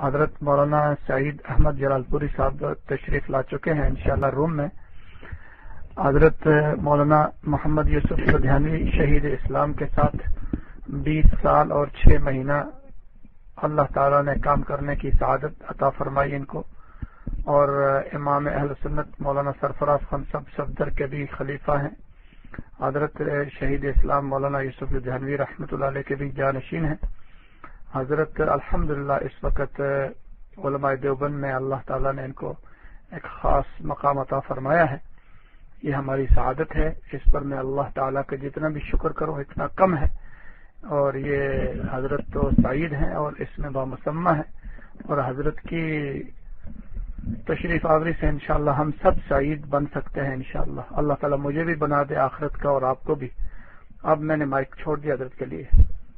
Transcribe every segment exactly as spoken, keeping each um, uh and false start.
حضرت مولانا سعید احمد جلال پوری صاحب تشریف لا چکے ہیں انشاءاللہ روم میں. حضرت مولانا محمد یوسف لدھیانوی شہید اسلام کے ساتھ بیس سال اور چھ مہینہ اللہ تعالیٰ نے کام کرنے کی سعادت عطا فرمائی ان کو، اور امام اہل سنت مولانا سرفراز خان صاحب صفدر کے بھی خلیفہ ہیں. حضرت شہید اسلام مولانا یوسف لدھیانوی رحمۃ اللہ علیہ کے بھی جانشین ہیں. حضرت الحمدللہ اس وقت علماء دیوبند میں اللہ تعالیٰ نے ان کو ایک خاص مقام عطا فرمایا ہے. یہ ہماری سعادت ہے، اس پر میں اللہ تعالیٰ کا جتنا بھی شکر کروں اتنا کم ہے. اور یہ حضرت تو سعید ہیں اور اس میں بامسمہ ہے، اور حضرت کی تشریف آوری سے انشاءاللہ ہم سب سعید بن سکتے ہیں انشاءاللہ. اللہ تعالیٰ مجھے بھی بنا دے آخرت کا اور آپ کو بھی. اب میں نے مائک چھوڑ دیا حضرت کے لیے.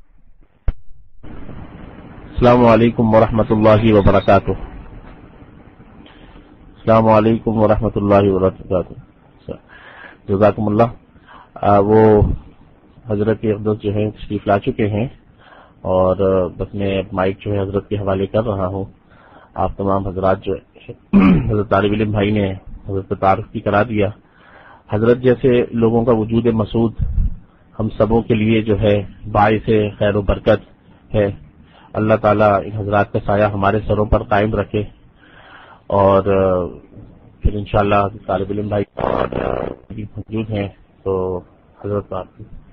السلام علیکم ورحمۃ اللہ وبرکاتہ. السلام علیکم ورحمۃ اللہ وبرکاتہ. جزاکم اللہ. وہ حضرت کی اقدس جو ہے تشریف لا چکے ہیں، اور بس میں مائک جو ہے حضرت کے حوالے کر رہا ہوں. آپ تمام حضرات جو حضرت طالب علم بھائی نے حضرت کا تعارف بھی کرا دیا. حضرت جیسے لوگوں کا وجود مسعود ہم سبوں کے لیے جو ہے باعث خیر و برکت ہے. اللہ تعالیٰ ان حضرات کا سایہ ہمارے سروں پر قائم رکھے، اور پھر انشاءاللہ طالب علم بھائی اور موجود ہیں تو حضرت بات.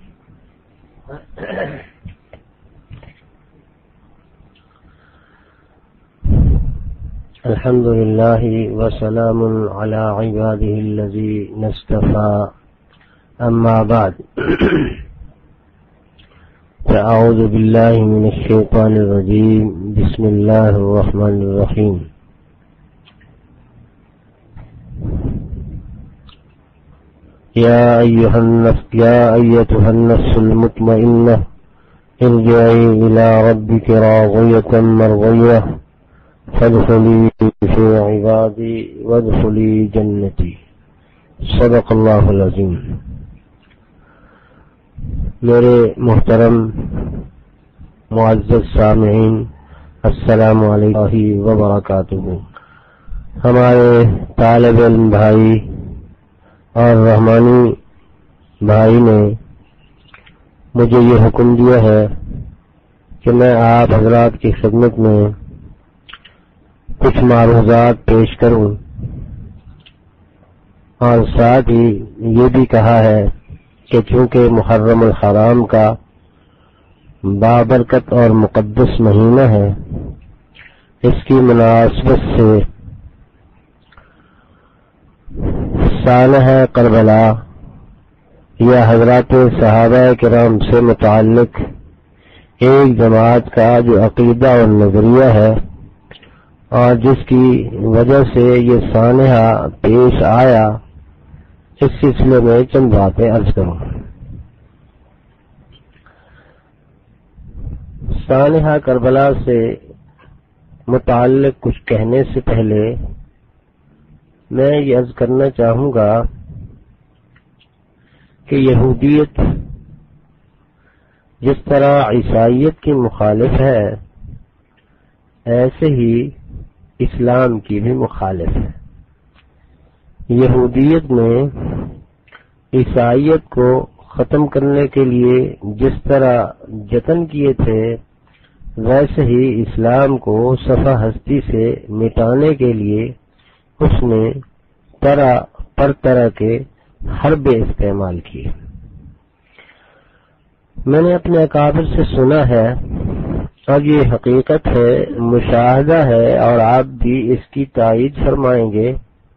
الحمد للہ وسلام علی عباده الذین اصطفى. اما بعد فاعوذ باللہ من الشیطان الرجیم. بسم اللہ الرحمن الرحیم. یا ایھا النفس یا ایتھا النفس المطمئنہ ارجعی الی ربک راضیۃ مرضیہ فادخلی فی عبادی وادخلی جنتی. صدق اللہ العظیم. میرے محترم معزز سامعین، السلام علیکم وبرکاتہ. ہمارے طالب علم بھائی اور رحمانی بھائی نے مجھے یہ حکم دیا ہے کہ میں آپ حضرات کی خدمت میں کچھ معروضات پیش کروں، اور ساتھ ہی یہ بھی کہا ہے کہ چونکہ محرم الحرام کا بابرکت اور مقدس مہینہ ہے، اس کی مناسبت سے سانحہ کربلا یا حضرات صحابہ کرام سے متعلق ایک جماعت کا جو عقیدہ اور نظریہ ہے، اور جس کی وجہ سے یہ سانحہ پیش آیا، اس سلسلے میں چند باتیں عرض کروں. سانحہ کربلا سے متعلق کچھ کہنے سے پہلے میں یہ عرض کرنا چاہوں گا کہ یہودیت جس طرح عیسائیت کی مخالف ہے، ایسے ہی اسلام کی بھی مخالف ہے. یہودیت نے عیسائیت کو ختم کرنے کے لیے جس طرح جتن کیے تھے، ویسے ہی اسلام کو صفحہ ہستی سے مٹانے کے لیے اس نے طرح پر طرح کے حربے استعمال کیے. میں نے اپنے اکابر سے سنا ہے، اور یہ حقیقت ہے، مشاہدہ ہے، اور آپ بھی اس کی تائید فرمائیں گے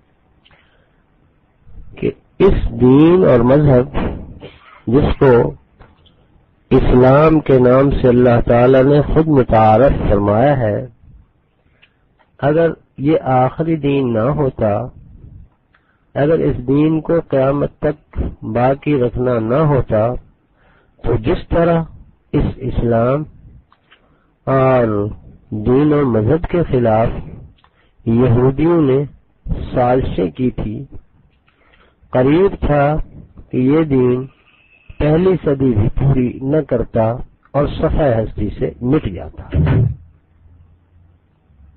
کہ اس دین اور مذہب جس کو اسلام کے نام سے اللہ تعالی نے خود متعارف فرمایا ہے، اگر یہ آخری دین نہ ہوتا، اگر اس دین کو قیامت تک باقی رکھنا نہ ہوتا، تو جس طرح اس اسلام اور دین و مذہب کے خلاف یہودیوں نے سازشیں کی تھی، قریب تھا کہ یہ دین پہلی صدی بھی پوری نہ کرتا اور صفحہ ہستی سے مٹ جاتا.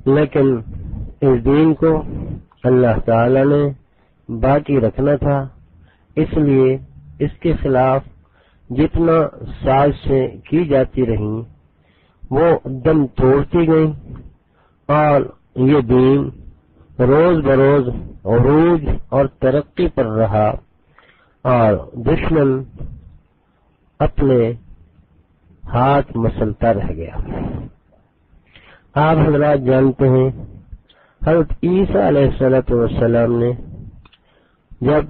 لیکن اس دین کو اللہ تعالی نے باقی رکھنا تھا، اس لیے اس کے خلاف جتنا سازشیں کی جاتی رہیں وہ دم توڑتی گئیں، اور یہ دین روز بروز عروج اور ترقی پر رہا، اور دشمن اپنے ہاتھ مسلتا رہ گیا۔ آپ حضرات جانتے ہیں حضرت عیسیٰ علیہ الصلوۃ والسلام نے جب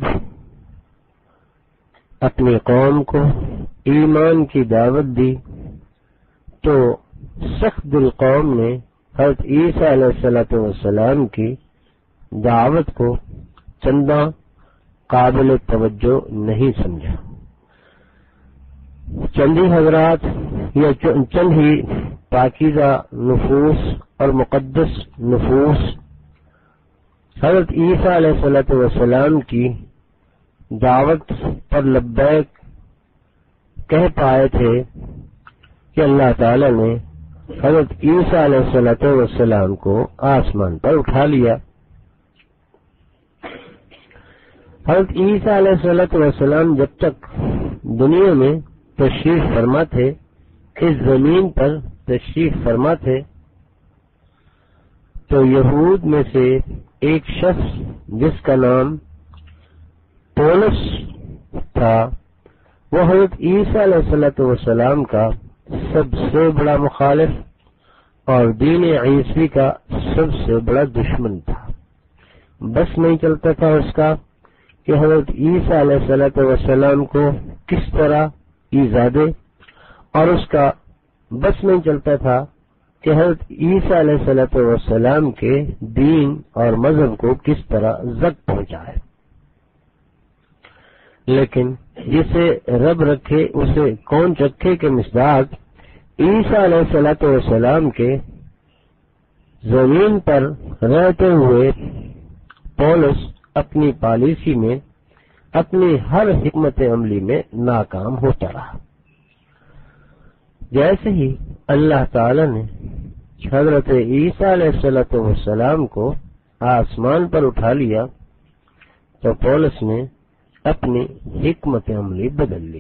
اپنی قوم کو ایمان کی دعوت دی تو سخت دل قوم نے حضرت عیسیٰ علیہ الصلوۃ والسلام کی دعوت کو چندہ قابل توجہ نہیں سمجھا۔ چندی حضرات یا چند ہی پاکیزہ نفوس اور مقدس نفوس حضرت عیسیٰ علیہ الصلوۃ والسلام کی دعوت پر لبیک کہہ پائے تھے کہ اللہ تعالی نے حضرت عیسیٰ علیہ الصلوۃ والسلام کو آسمان پر اٹھا لیا۔ حضرت عیسیٰ علیہ الصلوۃ والسلام جب تک دنیا میں تشریف فرما تھے، اس زمین پر تشریف فرما تھے، تو یہود میں سے ایک شخص جس کا نام پولس تھا، وہ حضرت عیسیٰ علیہ الصلوۃ والسلام کا سب سے بڑا مخالف اور دین عیسوی کا سب سے بڑا دشمن تھا۔ بس نہیں چلتا تھا اس کا کہ حضرت عیسیٰ علیہ الصلوۃ والسلام کو کس طرح ایذا دے، اور اس کا بس نہیں چلتا تھا کہ حضرت عیسیٰ علیہ الصلوۃ والسلام کے دین اور مذہب کو کس طرح زد پہنچائے۔ لیکن جسے رب رکھے اسے کون چکھے کے مصداق عیسیٰ علیہ الصلوۃ والسلام کے زمین پر رہتے ہوئے پولس اپنی پالیسی میں، اپنی ہر حکمت عملی میں ناکام ہوتا رہا۔ جیسے ہی اللہ تعالی نے حضرت عیسیٰ علیہ الصلوۃ والسلام کو آسمان پر اٹھا لیا تو پولس نے اپنی حکمت عملی بدل لی۔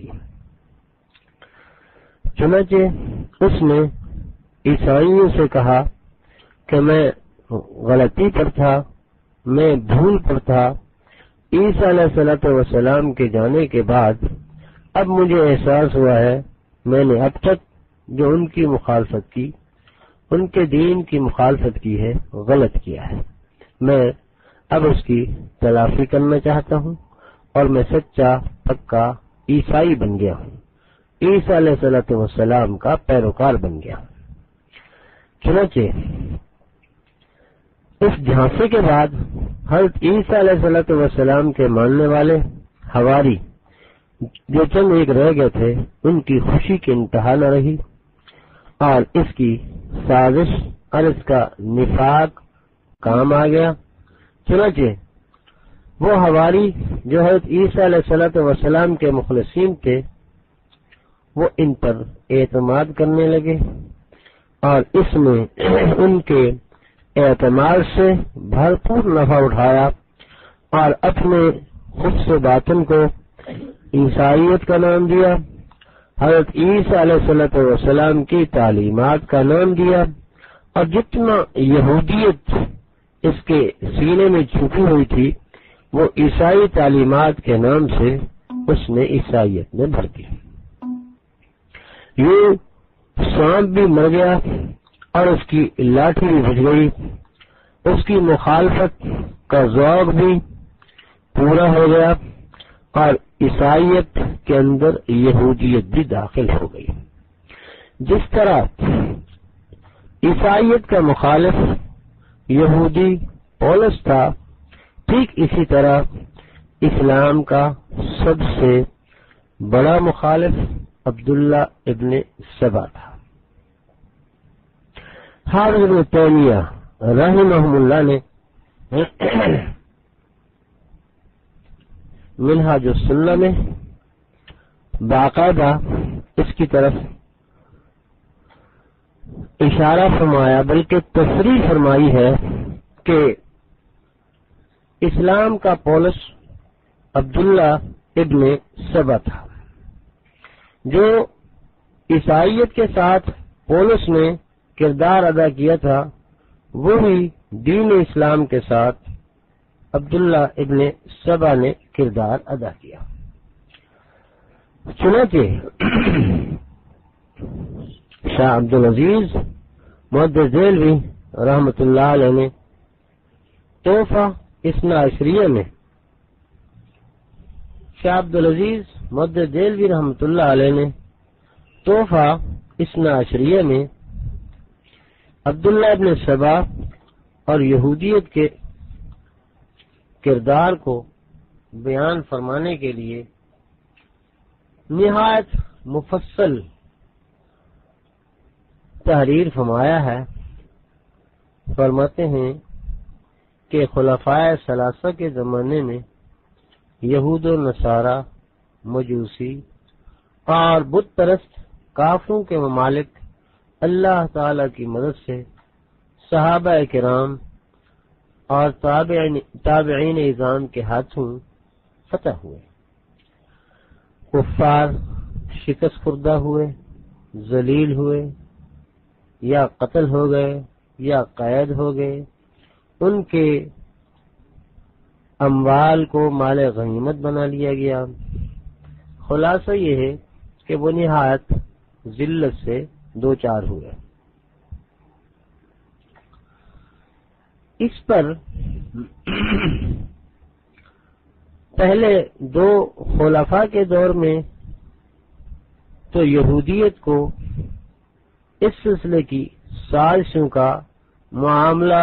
چنانچہ اس نے عیسائیوں سے کہا کہ میں غلطی پر تھا، میں بھول پر تھا، عیسیٰ علیہ الصلوۃ والسلام کے جانے کے بعد اب مجھے احساس ہوا ہے میں نے اب تک جو ان کی مخالفت کی، ان کے دین کی مخالفت کی ہے، غلط کیا ہے۔ میں اب اس کی تلافی کرنا چاہتا ہوں اور میں سچا پکا عیسائی بن گیا ہوں، عیسیٰ علیہ الصلوۃ والسلام کا پیروکار بن گیا ہوں۔ چنانچہ اس جھانسے کے بعد حضرت عیسیٰ علیہ الصلوۃ والسلام کے ماننے والے حواری جو چند ایک رہ گئے تھے، ان کی خوشی کی انتہا نہ رہی، اور اس کی سازش اور اس کا نفاق کام آ گیا۔ چنانچہ وہ حواری جو حضرت عیسیٰ علیہ الصلوۃ والسلام کے مخلصین تھے، وہ ان پر اعتماد کرنے لگے، اور اس میں ان کے اعتماد سے بھرپور نفع اٹھایا، اور اپنے خود سے باطن کو عیسائیت کا نام دیا، حضرت عیسیٰ علیہ الصلوۃ والسلام کی تعلیمات کا نام دیا، اور جتنا یہودیت اس کے سینے میں چھپی ہوئی تھی وہ عیسائی تعلیمات کے نام سے اس نے عیسائیت میں بھر دی۔ یہ سانپ بھی مر گیا اور اس کی لاٹھی بھی بج گئی، اس کی مخالفت کا ذوق بھی پورا ہو گیا، اور عیسائیت کے اندر یہودیت بھی داخل ہو گئی۔ جس طرح عیسائیت کا مخالف یہودی پولس تھا، ٹھیک اسی طرح اسلام کا سب سے بڑا مخالف عبداللہ ابن سبا تھا۔ حافظ ابن تیمیہ رحمہ اللہ نے منہاج السنہ میں باقاعدہ اس کی طرف اشارہ فرمایا بلکہ تصریح فرمائی ہے کہ اسلام کا پولس عبداللہ ابن سبا تھا، جو عیسائیت کے ساتھ پولس نے کردار ادا کیا تھا، وہی دین اسلام کے ساتھ عبداللہ ابن سبا نے کردار ادا کیا۔ چنانچہ شاہ عبدالعزیز محدث دہلوی رحمۃ اللہ علیہ نے تحفہ اثنا عشریہ میں شاہ عبدالعزیز محدث دہلوی رحمۃ اللہ علیہ نے تحفہ اثنا عشریہ میں عبداللہ ابن سبا اور یہودیت کے کردار کو بیان فرمانے کے لیے نہایت مفصل تحریر فرمایا ہے۔ فرماتے ہیں کہ خلفائے ثلاثہ کے زمانے میں یہود و نصارہ، مجوسی اور بت پرست کافروں کے ممالک اللہ تعالی کی مدد سے صحابہ کرام اور تابعین تابعین اعظام کے ہاتھوں فتح ہوئے، کفار شکست خوردہ ہوئے، ذلیل ہوئے، یا قتل ہو گئے یا قید ہو گئے، ان کے اموال کو مال غنیمت بنا لیا گیا۔ خلاصہ یہ ہے کہ وہ نہایت ذلت سے دو چار ہوئے۔ اس پر پہلے دو خلفاء کے دور میں تو یہودیت کو اس سلسلے کی سازشوں کا معاملہ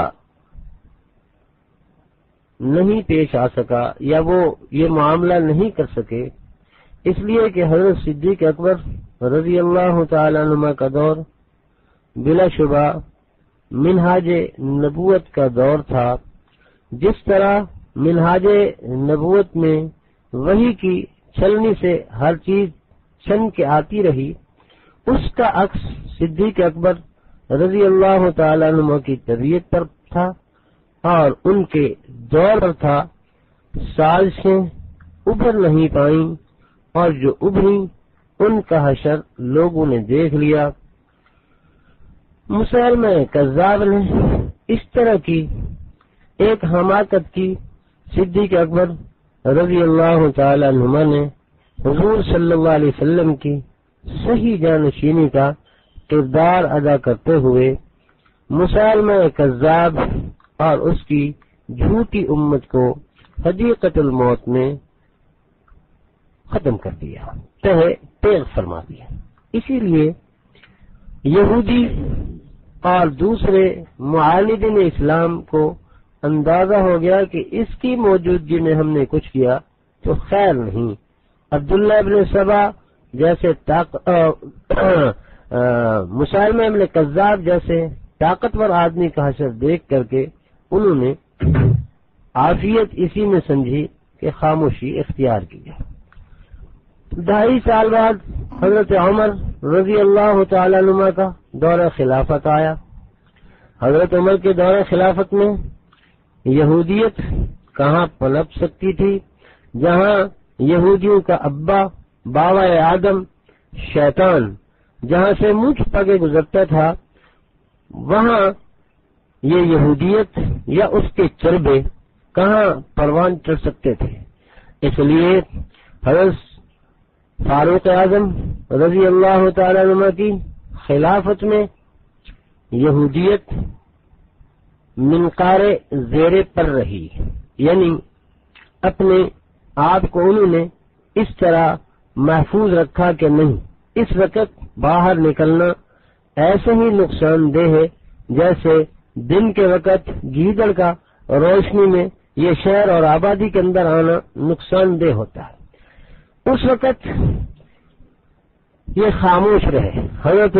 نہیں پیش آ سکا، یا وہ یہ معاملہ نہیں کر سکے، اس لیے کہ حضرت صدیق اکبر رضی اللہ تعالی عنہ کا دور بلا شبہ منہاج نبوت کا دور تھا۔ جس طرح منہاج نبوت میں وحی کی چھلنی سے ہر چیز چھن کے آتی رہی، اس کا عکس صدیق اکبر رضی اللہ تعالی عنہ کی طبیعت پر تھا اور ان کے دور پر تھا۔ سازشیں ابھر نہیں پائیں، اور جو ابھری ان کا حشر لوگوں نے دیکھ لیا۔ مسلمہ کذاب نے اس طرح کی ایک حماقت کی، صدیق اکبر رضی اللہ تعالی عنہ نے حضور صلی اللہ علیہ وسلم کی صحیح جانشینی کا کردار ادا کرتے ہوئے مسلمہ کذاب اور اس کی جھوٹی امت کو حدیقت الموت میں ختم کر دیا، تہہ تیغ فرما دیا۔ اسی لیے یہودی اور دوسرے معاندین اسلام کو اندازہ ہو گیا کہ اس کی موجودگی میں ہم نے کچھ کیا تو خیر نہیں۔ عبداللہ ابن سبا جیسے مسلمہ ابن کذاب جیسے طاقتور آدمی کا حشر دیکھ کر کے انہوں نے عافیت اسی میں سمجھی کہ خاموشی اختیار کی جائے۔ ڈھائی سال بعد حضرت عمر رضی اللہ تعالی عنہ کا دور خلافت آیا۔ حضرت عمر کے دور خلافت میں یہودیت کہاں پنپ سکتی تھی؟ جہاں یہودیوں کا ابا باوا آدم شیطان جہاں سے منہ چھپا کے گزرتا تھا، وہاں یہ یہودیت یا اس کے چربے کہاں پروان چڑھ سکتے تھے؟ اس لیے حضرت فاروق اعظم رضی اللہ تعالی عنہ کی خلافت میں یہودیت منقار زیر پر رہی، یعنی اپنے آپ کو انہوں نے اس طرح محفوظ رکھا کہ نہیں، اس وقت باہر نکلنا ایسے ہی نقصان دہ ہے جیسے دن کے وقت گیدڑ کا روشنی میں یہ شہر اور آبادی کے اندر آنا نقصان دہ ہوتا ہے۔ اس وقت یہ خاموش رہے۔ حضرت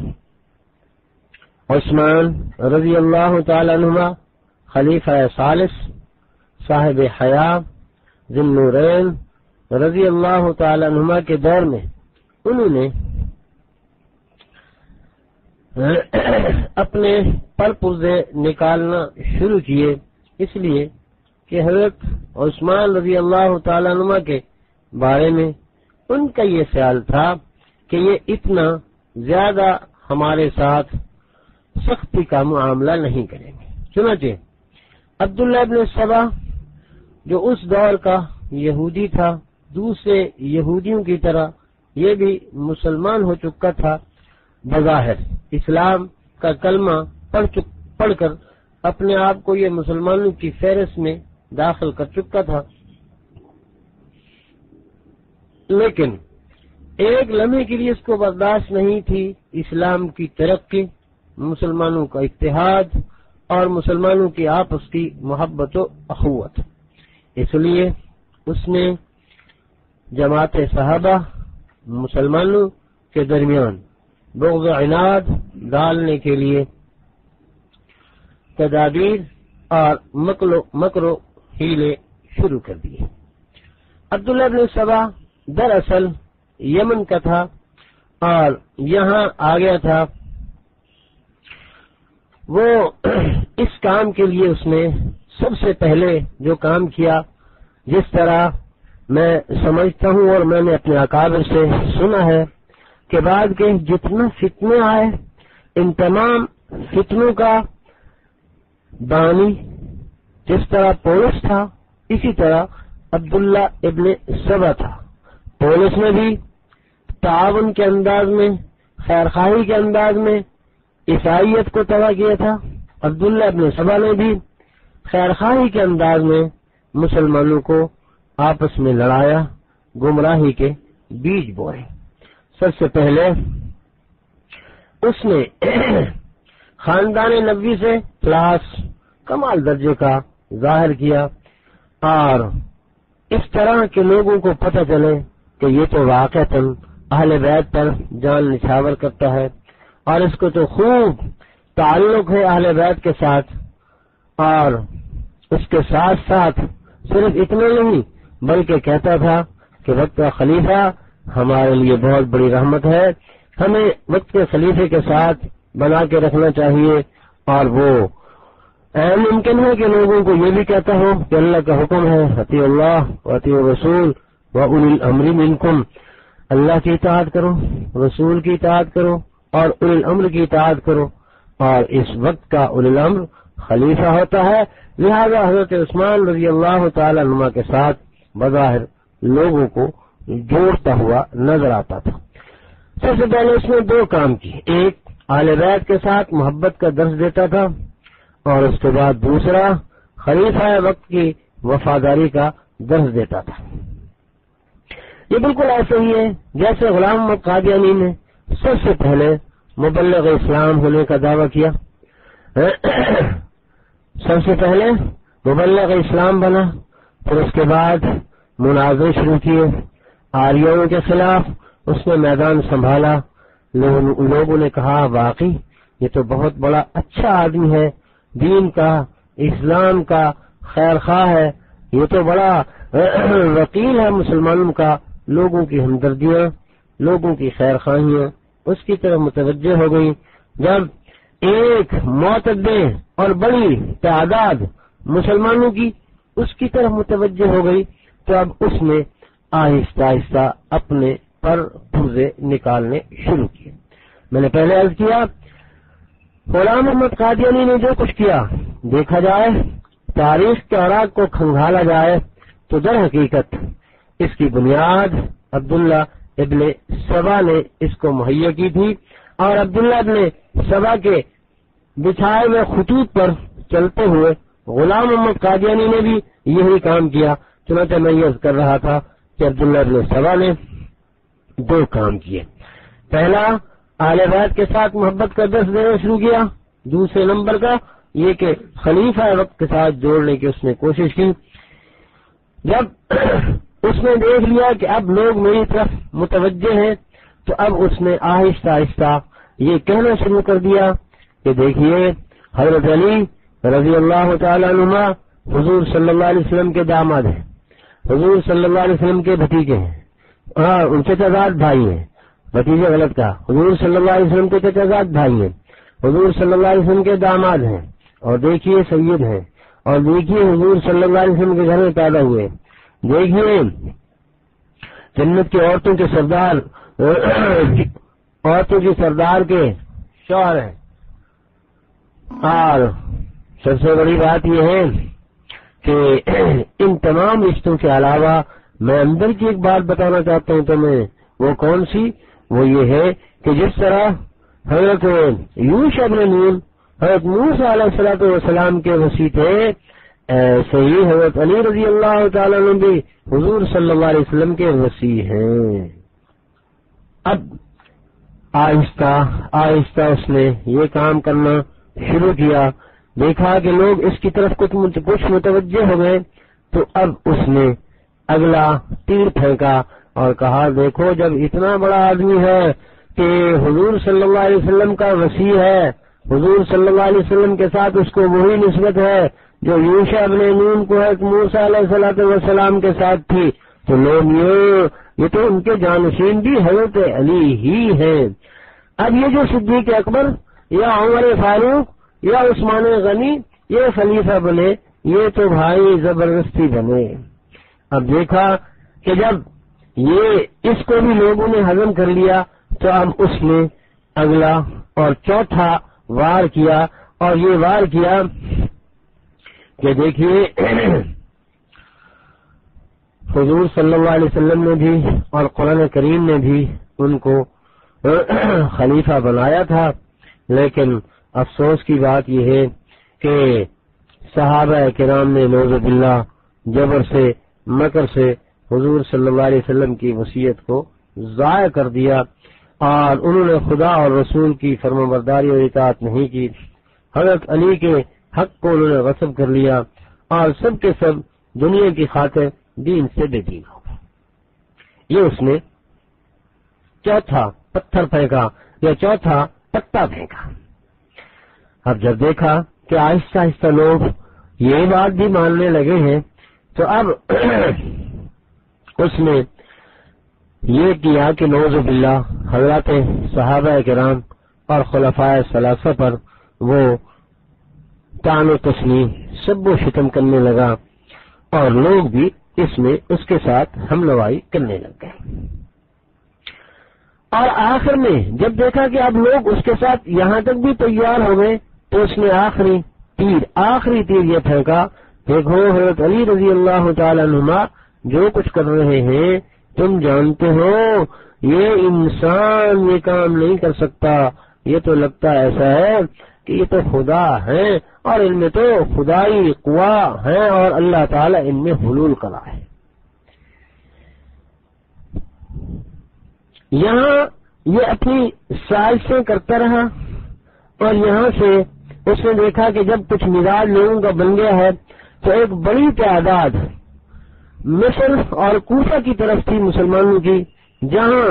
عثمان رضی اللہ تعالی عنہ خلیفہ ثالث صاحب حیا ذی النورین رضی اللہ تعالی عنہ کے دور میں انہوں نے اپنے پر پرزے نکالنا شروع کیے، اس لیے کہ حضرت عثمان رضی اللہ تعالیٰ عنہ کے بارے میں ان کا یہ خیال تھا کہ یہ اتنا زیادہ ہمارے ساتھ سختی کا معاملہ نہیں کریں گے۔ چنانچہ عبداللہ ابن سبا جو اس دور کا یہودی تھا، دوسرے یہودیوں کی طرح یہ بھی مسلمان ہو چکا تھا، بظاہر اسلام کا کلمہ پڑھ چک پڑھ کر اپنے آپ کو یہ مسلمانوں کی فہرست میں داخل کر چکا تھا، لیکن ایک لمحے کے لیے اس کو برداشت نہیں تھی اسلام کی ترقی، مسلمانوں کا اتحاد اور مسلمانوں کی آپس کی محبت و اخوت۔ اس لیے اس نے جماعت صحابہ مسلمانوں کے درمیان بغض و عناد ڈالنے کے لیے تدابیر اور مکر و ہیلے شروع کر دیے۔ عبداللہ بن سبا دراصل یمن کا تھا اور یہاں آ گیا تھا۔ وہ اس کام کے لیے اس نے سب سے پہلے جو کام کیا، جس طرح میں سمجھتا ہوں اور میں نے اپنے اکابر سے سنا ہے کہ بعد کے جتنا فتنے آئے ان تمام فتنوں کا بانی جس طرح پولس تھا، اسی طرح عبداللہ ابن سبا تھا۔ پولس نے بھی تعاون کے انداز میں، خیرخواہی کے انداز میں عیسائیت کو تباہ کیا تھا، عبداللہ ابن سبا نے بھی خیرخواہی کے انداز میں مسلمانوں کو آپس میں لڑایا، گمراہی کے بیج بوئے۔ سب سے پہلے اس نے خاندان نبوی سے کلاس کمال درجے کا ظاہر کیا اور اس طرح کے لوگوں کو پتہ چلے کہ یہ تو واقعتاً اہل بیت پر جان نچھاور کرتا ہے اور اس کو تو خوب تعلق ہے اہل بیت کے ساتھ، اور اس کے ساتھ ساتھ صرف اتنا نہیں بلکہ کہتا تھا کہ وقت کا خلیفہ ہمارے لیے بہت بڑی رحمت ہے، ہمیں وقت کے خلیفے کے ساتھ بنا کے رکھنا چاہیے، اور وہ اہم ممکن ہے کہ لوگوں کو یہ بھی کہتا ہو کہ اللہ کا حکم ہے اطیعوا اللہ واطیعوا الرسول واولی الامر منکم، اللہ کی اطاعت کرو، رسول کی اطاعت کرو اور اولی الامر کی اطاعت کرو، اور اس وقت کا اولی الامر خلیفہ ہوتا ہے، لہذا حضرت عثمان رضی اللہ تعالی عنہ کے ساتھ بظاہر لوگوں کو جوڑتا ہوا نظر آتا تھا۔ سب سے پہلے اس نے دو کام کیے، ایک اہل بیت کے ساتھ محبت کا درس دیتا تھا اور اس کے بعد دوسرا خلیفہ وقت کی وفاداری کا درس دیتا تھا۔ یہ بالکل ایسے ہی ہے جیسے غلام محمد قادیانی نے سب سے پہلے مبلغ اسلام ہونے کا دعویٰ کیا، سب سے پہلے مبلغ اسلام بنا، پھر اس کے بعد مناظرے شروع کیے، آریوں کے خلاف اس نے میدان سنبھالا، لوگوں نے کہا واقعی یہ تو بہت بڑا اچھا آدمی ہے، دین کا اسلام کا خیر خواہ ہے، یہ تو بڑا وکیل ہے مسلمانوں کا، لوگوں کی ہمدردیاں، لوگوں کی خیر خواہیاں اس کی طرف متوجہ ہو گئی۔ جب ایک معتدے اور بڑی تعداد مسلمانوں کی اس کی طرف متوجہ ہو گئی تو اب اس نے آہستہ آہستہ اپنے پر پرزے نکالنے شروع کیے۔ میں نے پہلے عرض کیا غلام محمد قادیانی نے جو کچھ کیا، دیکھا جائے تاریخ کے اوراق کو کھنگالا جائے تو در حقیقت اس کی بنیاد عبداللہ ابن سبا نے اس کو مہیا کی تھی، اور عبداللہ ابن سبا کے بچھائے ہوئے خطوط پر چلتے ہوئے غلام محمد قادیانی نے بھی یہی کام کیا۔ چنانچہ میں یہ کر رہا تھا کہ عبداللہ ابن سبا نے دو کام کیے، پہلا اہل بیت کے ساتھ محبت کا درس دینا شروع کیا، دوسرے نمبر کا یہ کہ خلیفہ وقت کے ساتھ جوڑنے کی اس نے کوشش کی۔ جب اس نے دیکھ لیا کہ اب لوگ میری طرف متوجہ ہیں تو اب اس نے آہستہ آہستہ یہ کہنا شروع کر دیا کہ دیکھیے حضرت علی رضی اللہ تعالی عنہ حضور صلی اللہ علیہ وسلم کے داماد ہیں، حضور صلی اللہ علیہ وسلم کے بھتیجے ہیں، ہاں ان کے چچا زاد بھائی ہیں، بھتیجے غلط کہا، حضور صلی اللہ علیہ وسلم کے چچا زاد بھائی ہیں، حضور صلی اللہ علیہ وسلم کے داماد ہیں، اور دیکھیے سید ہیں، اور دیکھیے حضور صلی اللہ علیہ وسلم کے گھر میں پیدا ہوئے، دیکھیے جنت کی عورتوں کے سردار عورتوں کی سردار کے شوہر ہیں۔ اور سب سے بڑی بات یہ ہے کہ ان تمام رشتوں کے علاوہ میں اندر کی ایک بات بتانا چاہتا ہوں تمہیں، وہ کون سی؟ وہ یہ ہے کہ جس طرح حضرت یوشع بن نون حضرت موسیٰ علیہ الصلوۃ والسلام کے وصی تھے، ایسے ہی حضرت علی رضی اللہ تعالیٰ عنہ بھی حضور صلی اللہ علیہ وسلم کے وصی ہیں۔ اب آہستہ آہستہ اس نے یہ کام کرنا شروع کیا، دیکھا کہ لوگ اس کی طرف کچھ متوجہ ہو گئے، تو اب اس نے اگلا تیر پھینکا اور کہا دیکھو جب اتنا بڑا آدمی ہے کہ حضور صلی اللہ علیہ وسلم کا وصی ہے، حضور صلی اللہ علیہ وسلم کے ساتھ اس کو وہی نسبت ہے جو یوشع بن نون کو حضرت موسیٰ علیہ الصلوۃ والسلام کے ساتھ تھی، تو لوگ یہ یہ تو ان کے جانشین بھی حضرت علی ہی ہیں۔ اب یہ جو صدیق اکبر یا عمر فاروق یا عثمان غنی یہ خلیفہ بنے، یہ تو بھائی زبردستی بنے۔ اب دیکھا کہ جب یہ اس کو بھی لوگوں نے ہضم کر لیا، تو اب اس نے اگلا اور چوتھا وار کیا، اور یہ وار کیا کہ دیکھیے حضور صلی اللہ علیہ وسلم نے بھی اور قرآن کریم نے بھی ان کو خلیفہ بنایا تھا، لیکن افسوس کی بات یہ ہے کہ صحابہ کرام نے نعوذ باللہ جبر سے مکر سے حضور صلی اللہ علیہ وسلم کی وصیت کو ضائع کر دیا، اور انہوں نے خدا اور رسول کی فرمانبرداری اور اطاعت نہیں کی، حضرت علی کے حق کو انہوں نے غصب کر لیا، اور سب کے سب دنیا کی خاطر دین سے بے دین ہو گئے۔ یہ اس نے چوتھا پتھر پھینکا یا چوتھا پتا پھینکا۔ اب جب دیکھا کہ آہستہ آہستہ لوگ یہ بات بھی ماننے لگے ہیں، تو اب اس نے یہ کیا کہ نعوذ باللہ حضرات صحابہ کرام اور خلفائے ثلاثہ پر وہ طعن و تشنیع سب و شتم کرنے لگا، اور لوگ بھی اس میں اس کے ساتھ ہم نوائی کرنے لگ گئے۔ اور آخر میں جب دیکھا کہ اب لوگ اس کے ساتھ یہاں تک بھی تیار ہو گئے، تو اس نے آخری تیر آخری تیر یہ پھینکا، دیکھو حضرت علی رضی اللہ تعالی عنہ جو کچھ کر رہے ہیں تم جانتے ہو یہ انسان یہ کام نہیں کر سکتا، یہ تو لگتا ایسا ہے کہ یہ تو خدا ہے، اور ان میں تو خدائی قوا ہے، اور اللہ تعالی ان میں حلول کرا ہے۔ یہاں یہ اپنی سازشیں کرتا رہا، اور یہاں سے اس نے دیکھا کہ جب کچھ مزاج لوگوں کا بن گیا ہے، تو ایک بڑی تعداد مصر اور کوفہ کی طرف تھی مسلمانوں کی، جہاں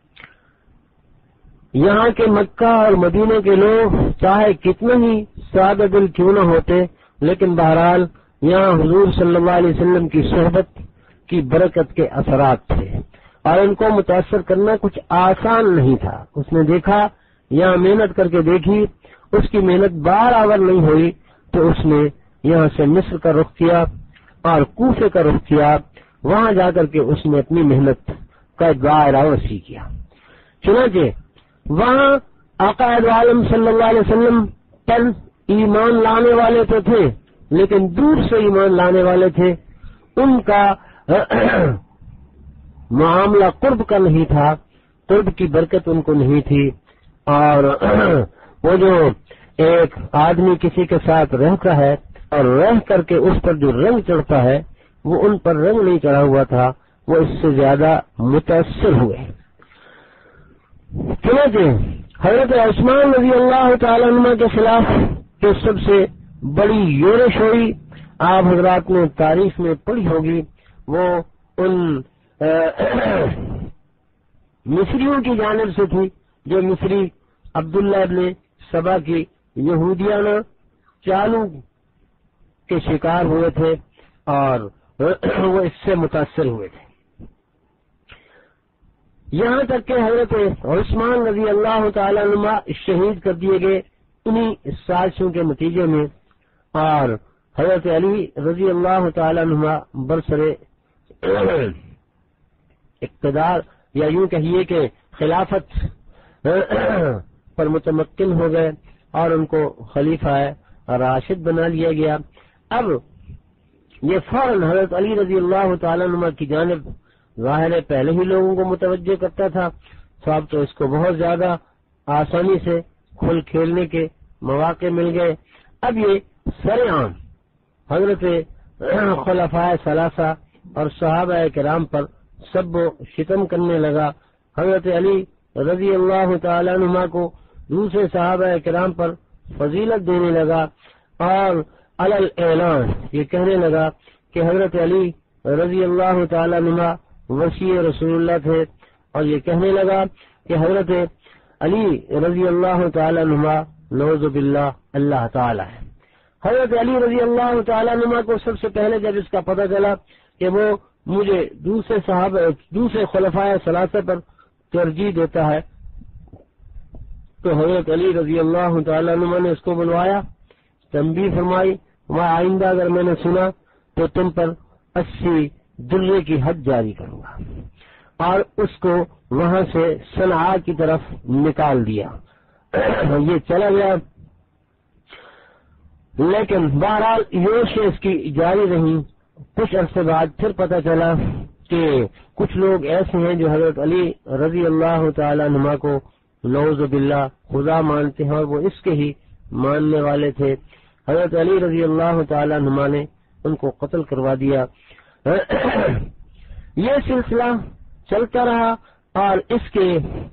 یہاں کے مکہ اور مدینہ کے لوگ چاہے کتنا ہی سادہ دل کیوں نہ ہوتے، لیکن بہرحال یہاں حضور صلی اللہ علیہ وسلم کی صحبت کی برکت کے اثرات تھے، اور ان کو متاثر کرنا کچھ آسان نہیں تھا۔ اس نے دیکھا یہاں محنت کر کے دیکھی، اس کی محنت برابر نہیں ہوئی، تو اس نے یہاں سے مصر کا رخ کیا اور کوفے کا رخ کیا، وہاں جا کر کے اس نے اپنی محنت کا دائرہ وسیع کیا۔ چنانچہ وہاں آقا عالم صلی اللہ علیہ وسلم پر ایمان لانے والے تو تھے، لیکن دور سے ایمان لانے والے تھے، ان کا معاملہ قرب کا نہیں تھا، قرب کی برکت ان کو نہیں تھی، اور وہ جو ایک آدمی کسی کے ساتھ رہتا ہے اور رہ کر کے اس پر جو رنگ چڑھتا ہے، وہ ان پر رنگ نہیں چڑھا ہوا تھا، وہ اس سے زیادہ متاثر ہوئے۔ چنانچہ حضرت عثمان رضی اللہ تعالی عنہ کے خلاف جو سب سے بڑی یورش ہوئی، آپ حضرات نے تاریخ میں پڑھی ہوگی، وہ ان مصریوں کی جانب سے تھی، جو مصری عبداللہ ابن سبا کی یہودیانہ چالوں کے شکار ہوئے تھے، اور وہ اس سے متاثر ہوئے تھے، یہاں تک کہ حضرت عثمان رضی اللہ تعالی عنہ شہید کر دیے گئے، انہی سازشوں کے نتیجے میں اور حضرت علی رضی اللہ تعالیٰ عنہ برسر اقتدار یا یوں کہیے کہ خلافت پر متمکن ہو گئے اور ان کو خلیفہ راشد بنا لیا گیا. اب یہ فوراً حضرت علی رضی اللہ تعالیٰ عنہ کی جانب ظاہر ہے پہلے ہی لوگوں کو متوجہ کرتا تھا، تو اب تو اس کو بہت زیادہ آسانی سے کھل کھیلنے کے مواقع مل گئے. اب یہ سر عام حضرت خلفائے ثلاثہ اور صحابہ کرام پر سب و شتم کرنے لگا. حضرت علی رضی اللہ تعالیٰ عنہ کو دوسرے صحابہ کرام پر فضیلت دینے لگا اور علل اعلان یہ کہنے لگا کہ حضرت علی رضی اللہ تعالیٰ عنہ وصی رسول اللہ تھے، اور یہ کہنے لگا کہ حضرت علی رضی اللہ تعالیٰ عنہ نعوذ باللہ اللہ تعالیٰ ہے. حضرت علی رضی اللہ تعالیٰ عنہ کو سب سے پہلے جب اس کا پتہ چلا کہ وہ مجھے دوسرے صحابہ دوسرے خلفائے ثلاثہ پر ترجیح دیتا ہے، تو حضرت علی رضی اللہ تعالیٰ عنہ نے اس کو بلوایا، تنبیہ فرمائی، میں آئندہ اگر میں نے سنا تو تم پر اسی درے کی حد جاری کروں گا، اور اس کو وہاں سے صنعاء کی طرف نکال دیا. یہ چلا گیا، لیکن بہرحال یوش اس کی جاری رہی. کچھ عرصے بعد پھر پتہ چلا کہ کچھ لوگ ایسے ہیں جو حضرت علی رضی اللہ تعالی عنہ کو نعوذ باللہ خدا مانتے ہیں، اور وہ اس کے ہی ماننے والے تھے. حضرت علی رضی اللہ تعالی عنہ نے ان کو قتل کروا دیا. یہ سلسلہ چلتا رہا اور اس کے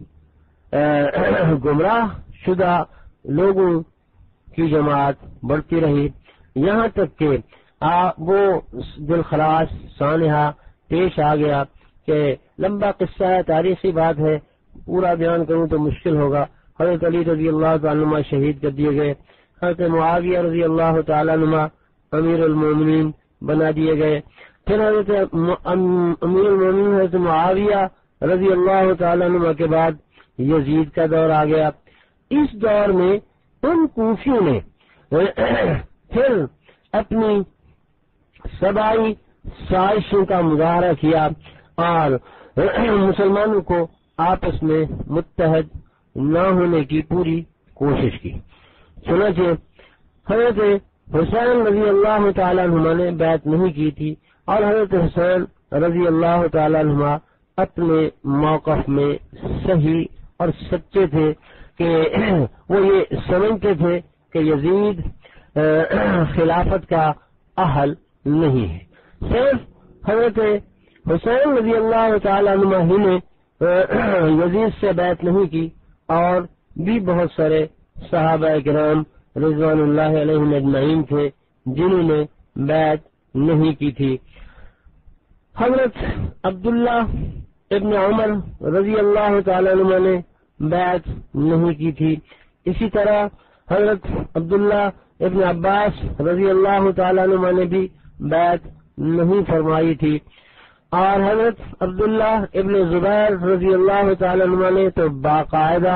گمراہ شدہ لوگوں کی جماعت بڑھتی رہی، یہاں تک کہ وہ دلخراش سانحہ پیش آ گیا کہ لمبا قصہ ہے، تاریخی بات ہے، پورا بیان کروں تو مشکل ہوگا. حضرت علی رضی اللہ تعالی عنہ شہید کر دیے گئے. حضرت معاویہ رضی اللہ تعالی عنہ امیر المومنین بنا دیے گئے. پھر حضرت امیر المومنین حضرت معاویہ رضی اللہ تعالی عنہ کے بعد یزید کا دور آ گیا. اس دور میں ان کوفیوں نے پھر اپنی سبائی سازشوں کا مظاہرہ کیا اور مسلمانوں کو آپس میں متحد نہ ہونے کی پوری کوشش کی. چنانچہ حضرت حسین رضی اللہ تعالی عنہ نے بیعت نہیں کی تھی، اور حضرت حسین رضی اللہ تعالی عنہ اپنے موقف میں صحیح اور سچے تھے کہ وہ یہ سمجھتے تھے کہ یزید خلافت کا اہل نہیں ہے. صرف حضرت حسین رضی اللہ تعالی عنہ ہی نے یزید سے بیعت نہیں کی، اور بھی بہت سارے صحابہ کرام رضوان اللہ علیہم اجمعین تھے جنہوں نے بیعت نہیں کی تھی. حضرت عبداللہ ابن عمر رضی اللہ تعالی عنہ نے بیعت نہیں کی تھی. اسی طرح حضرت عبداللہ ابن عباس رضی اللہ تعالی عنہ نے بھی بیعت نہیں فرمائی تھی، اور حضرت عبداللہ ابن زبیر رضی اللہ تعالی عنہ نے تو باقاعدہ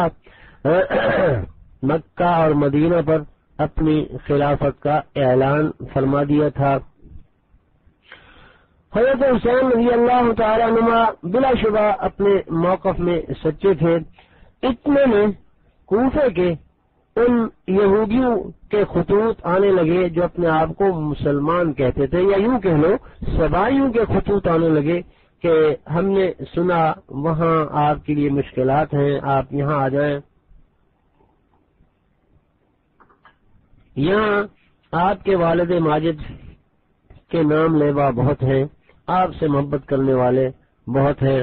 مکہ اور مدینہ پر اپنی خلافت کا اعلان فرما دیا تھا. حضرت حسین رضی اللہ تعالی عنہ بلا شبہ اپنے موقف میں سچے تھے. اتنے میں کوفے کے ان یہودیوں کے خطوط آنے لگے جو اپنے آپ کو مسلمان کہتے تھے، یا یوں کہہ لو سبائیوں کے خطوط آنے لگے کہ ہم نے سنا وہاں آپ کے لیے مشکلات ہیں، آپ یہاں آ جائیں، یہاں آپ کے والد ماجد کے نام لیوا بہت ہیں، آپ سے محبت کرنے والے بہت ہیں،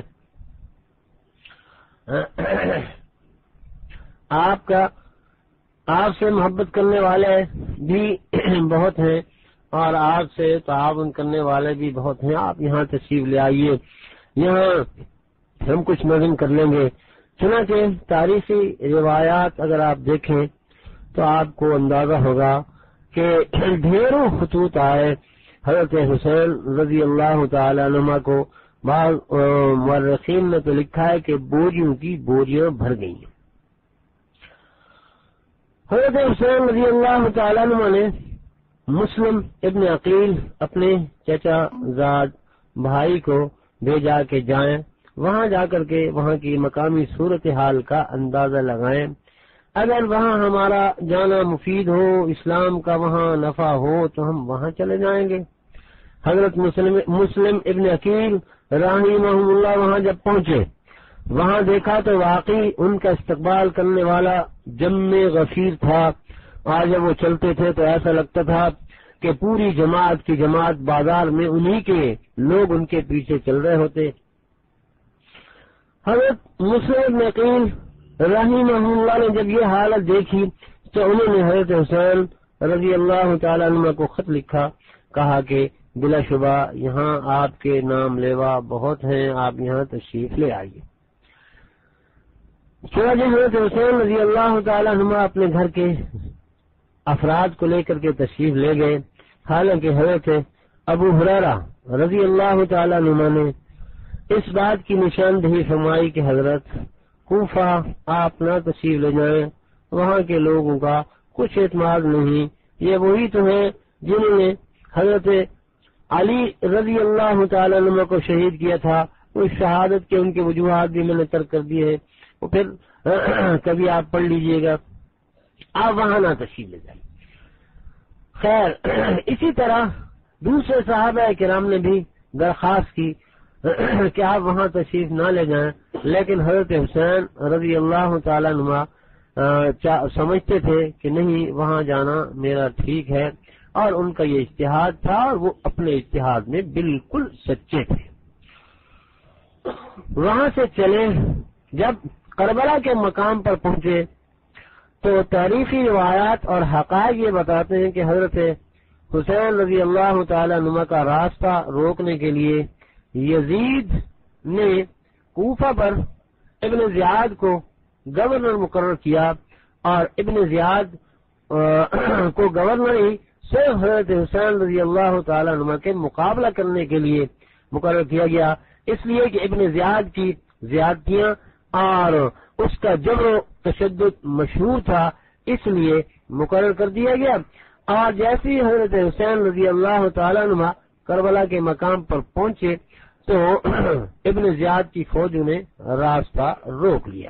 آپ کا آپ سے محبت کرنے والے بھی بہت ہیں، اور آپ سے تعاون کرنے والے بھی بہت ہیں، آپ یہاں تشریف لے آئیے، یہاں ہم کچھ نظم کر لیں گے. چنانچہ تاریخی روایات اگر آپ دیکھیں تو آپ کو اندازہ ہوگا کہ ڈھیروں خطوط آئے حضرت حسین رضی اللہ تعالی عنہ کو. بعض مورخین نے تو لکھا ہے کہ بوریوں کی بوریاں بھر گئی. حضرت حسین رضی اللہ تعالیٰ عنہ نے مسلم ابن عقیل اپنے چچا زاد بھائی کو بھیجا کہ جائیں، وہاں جا کر کے وہاں کی مقامی صورتحال کا اندازہ لگائیں، اگر وہاں ہمارا جانا مفید ہو، اسلام کا وہاں نفع ہو تو ہم وہاں چلے جائیں گے۔ حضرت مسلم مسلم ابن عقیل رحمہ اللہ وہاں جب پہنچے، وہاں دیکھا تو واقعی ان کا استقبال کرنے والا جم غفیر تھا، آج جب وہ چلتے تھے تو ایسا لگتا تھا کہ پوری جماعت کی جماعت بازار میں انہی کے لوگ ان کے پیچھے چل رہے ہوتے۔ حضرت مسلم ابن عقیل رحمہ اللہ نے جب یہ حالت دیکھی تو انہوں نے حضرت حسین رضی اللہ تعالیٰ عنہ کو خط لکھا، کہا کہ بلا شبہ یہاں آپ کے نام لیوا بہت ہیں، آپ یہاں تشریف لے آئیے۔ چنانچہ حضرت حسین رضی اللہ تعالیٰ عنہ اپنے گھر کے افراد کو لے کر کے تشریف لے گئے، حالانکہ حضرت ابو ہریرہ رضی اللہ تعالیٰ عنہ نے اس بات کی نشاندہی فرمائی کہ حضرت کوفہ آپ نہ تشریف لے جائیں، وہاں کے لوگوں کا کچھ اعتماد نہیں، یہ وہی تو ہیں جنہوں نے حضرت علی رضی اللہ تعالیٰ عنہ کو شہید کیا تھا، اس شہادت کے ان کے وجوہات بھی میں نے ترک کر دیے، وہ پھر کبھی آپ پڑھ لیجئے گا، آپ وہاں نہ تشریف لے جائیں۔ خیر، اسی طرح دوسرے صحابہ کرام نے بھی درخواست کی کہ آپ وہاں تشریف نہ لے جائیں، لیکن حضرت حسین رضی اللہ تعالیٰ عنہ سمجھتے تھے کہ نہیں، وہاں جانا میرا ٹھیک ہے، اور ان کا یہ اجتہاد تھا اور وہ اپنے اجتہاد میں بالکل سچے تھے۔ وہاں سے چلے، جب کربلا کے مقام پر پہنچے تو تاریخی روایات اور حقائق یہ بتاتے ہیں کہ حضرت حسین رضی اللہ تعالی عنہ کا راستہ روکنے کے لیے یزید نے کوفہ پر ابن زیاد کو گورنر مقرر کیا، اور ابن زیاد کو گورنر ہی صرف حضرت حسین رضی اللہ تعالی عنہ کے مقابلہ کرنے کے لیے مقرر کیا گیا، اس لیے کہ ابن زیاد کی زیادتیاں اور اس کا جبر و تشدد مشہور تھا، اس لیے مقرر کر دیا گیا۔ اور جیسے ہی حضرت حسین رضی اللہ تعالی عنہ کربلا کے مقام پر پہنچے تو ابن زیاد کی فوجوں نے راستہ روک لیا۔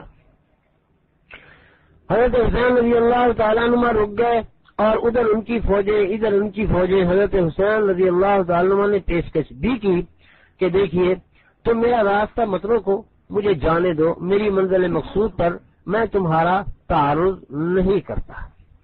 حضرت حسین رضی اللہ تعالی عنہ رک گئے، اور ادھر ان کی فوجیں ادھر ان کی فوجیں حضرت حسین رضی اللہ تعالی عنہ نے پیشکش بھی کی کہ دیکھیے تم میرا راستہ مت روکو، مجھے جانے دو، میری منزل مقصود پر میں تمہارا تعارض نہیں کرتا۔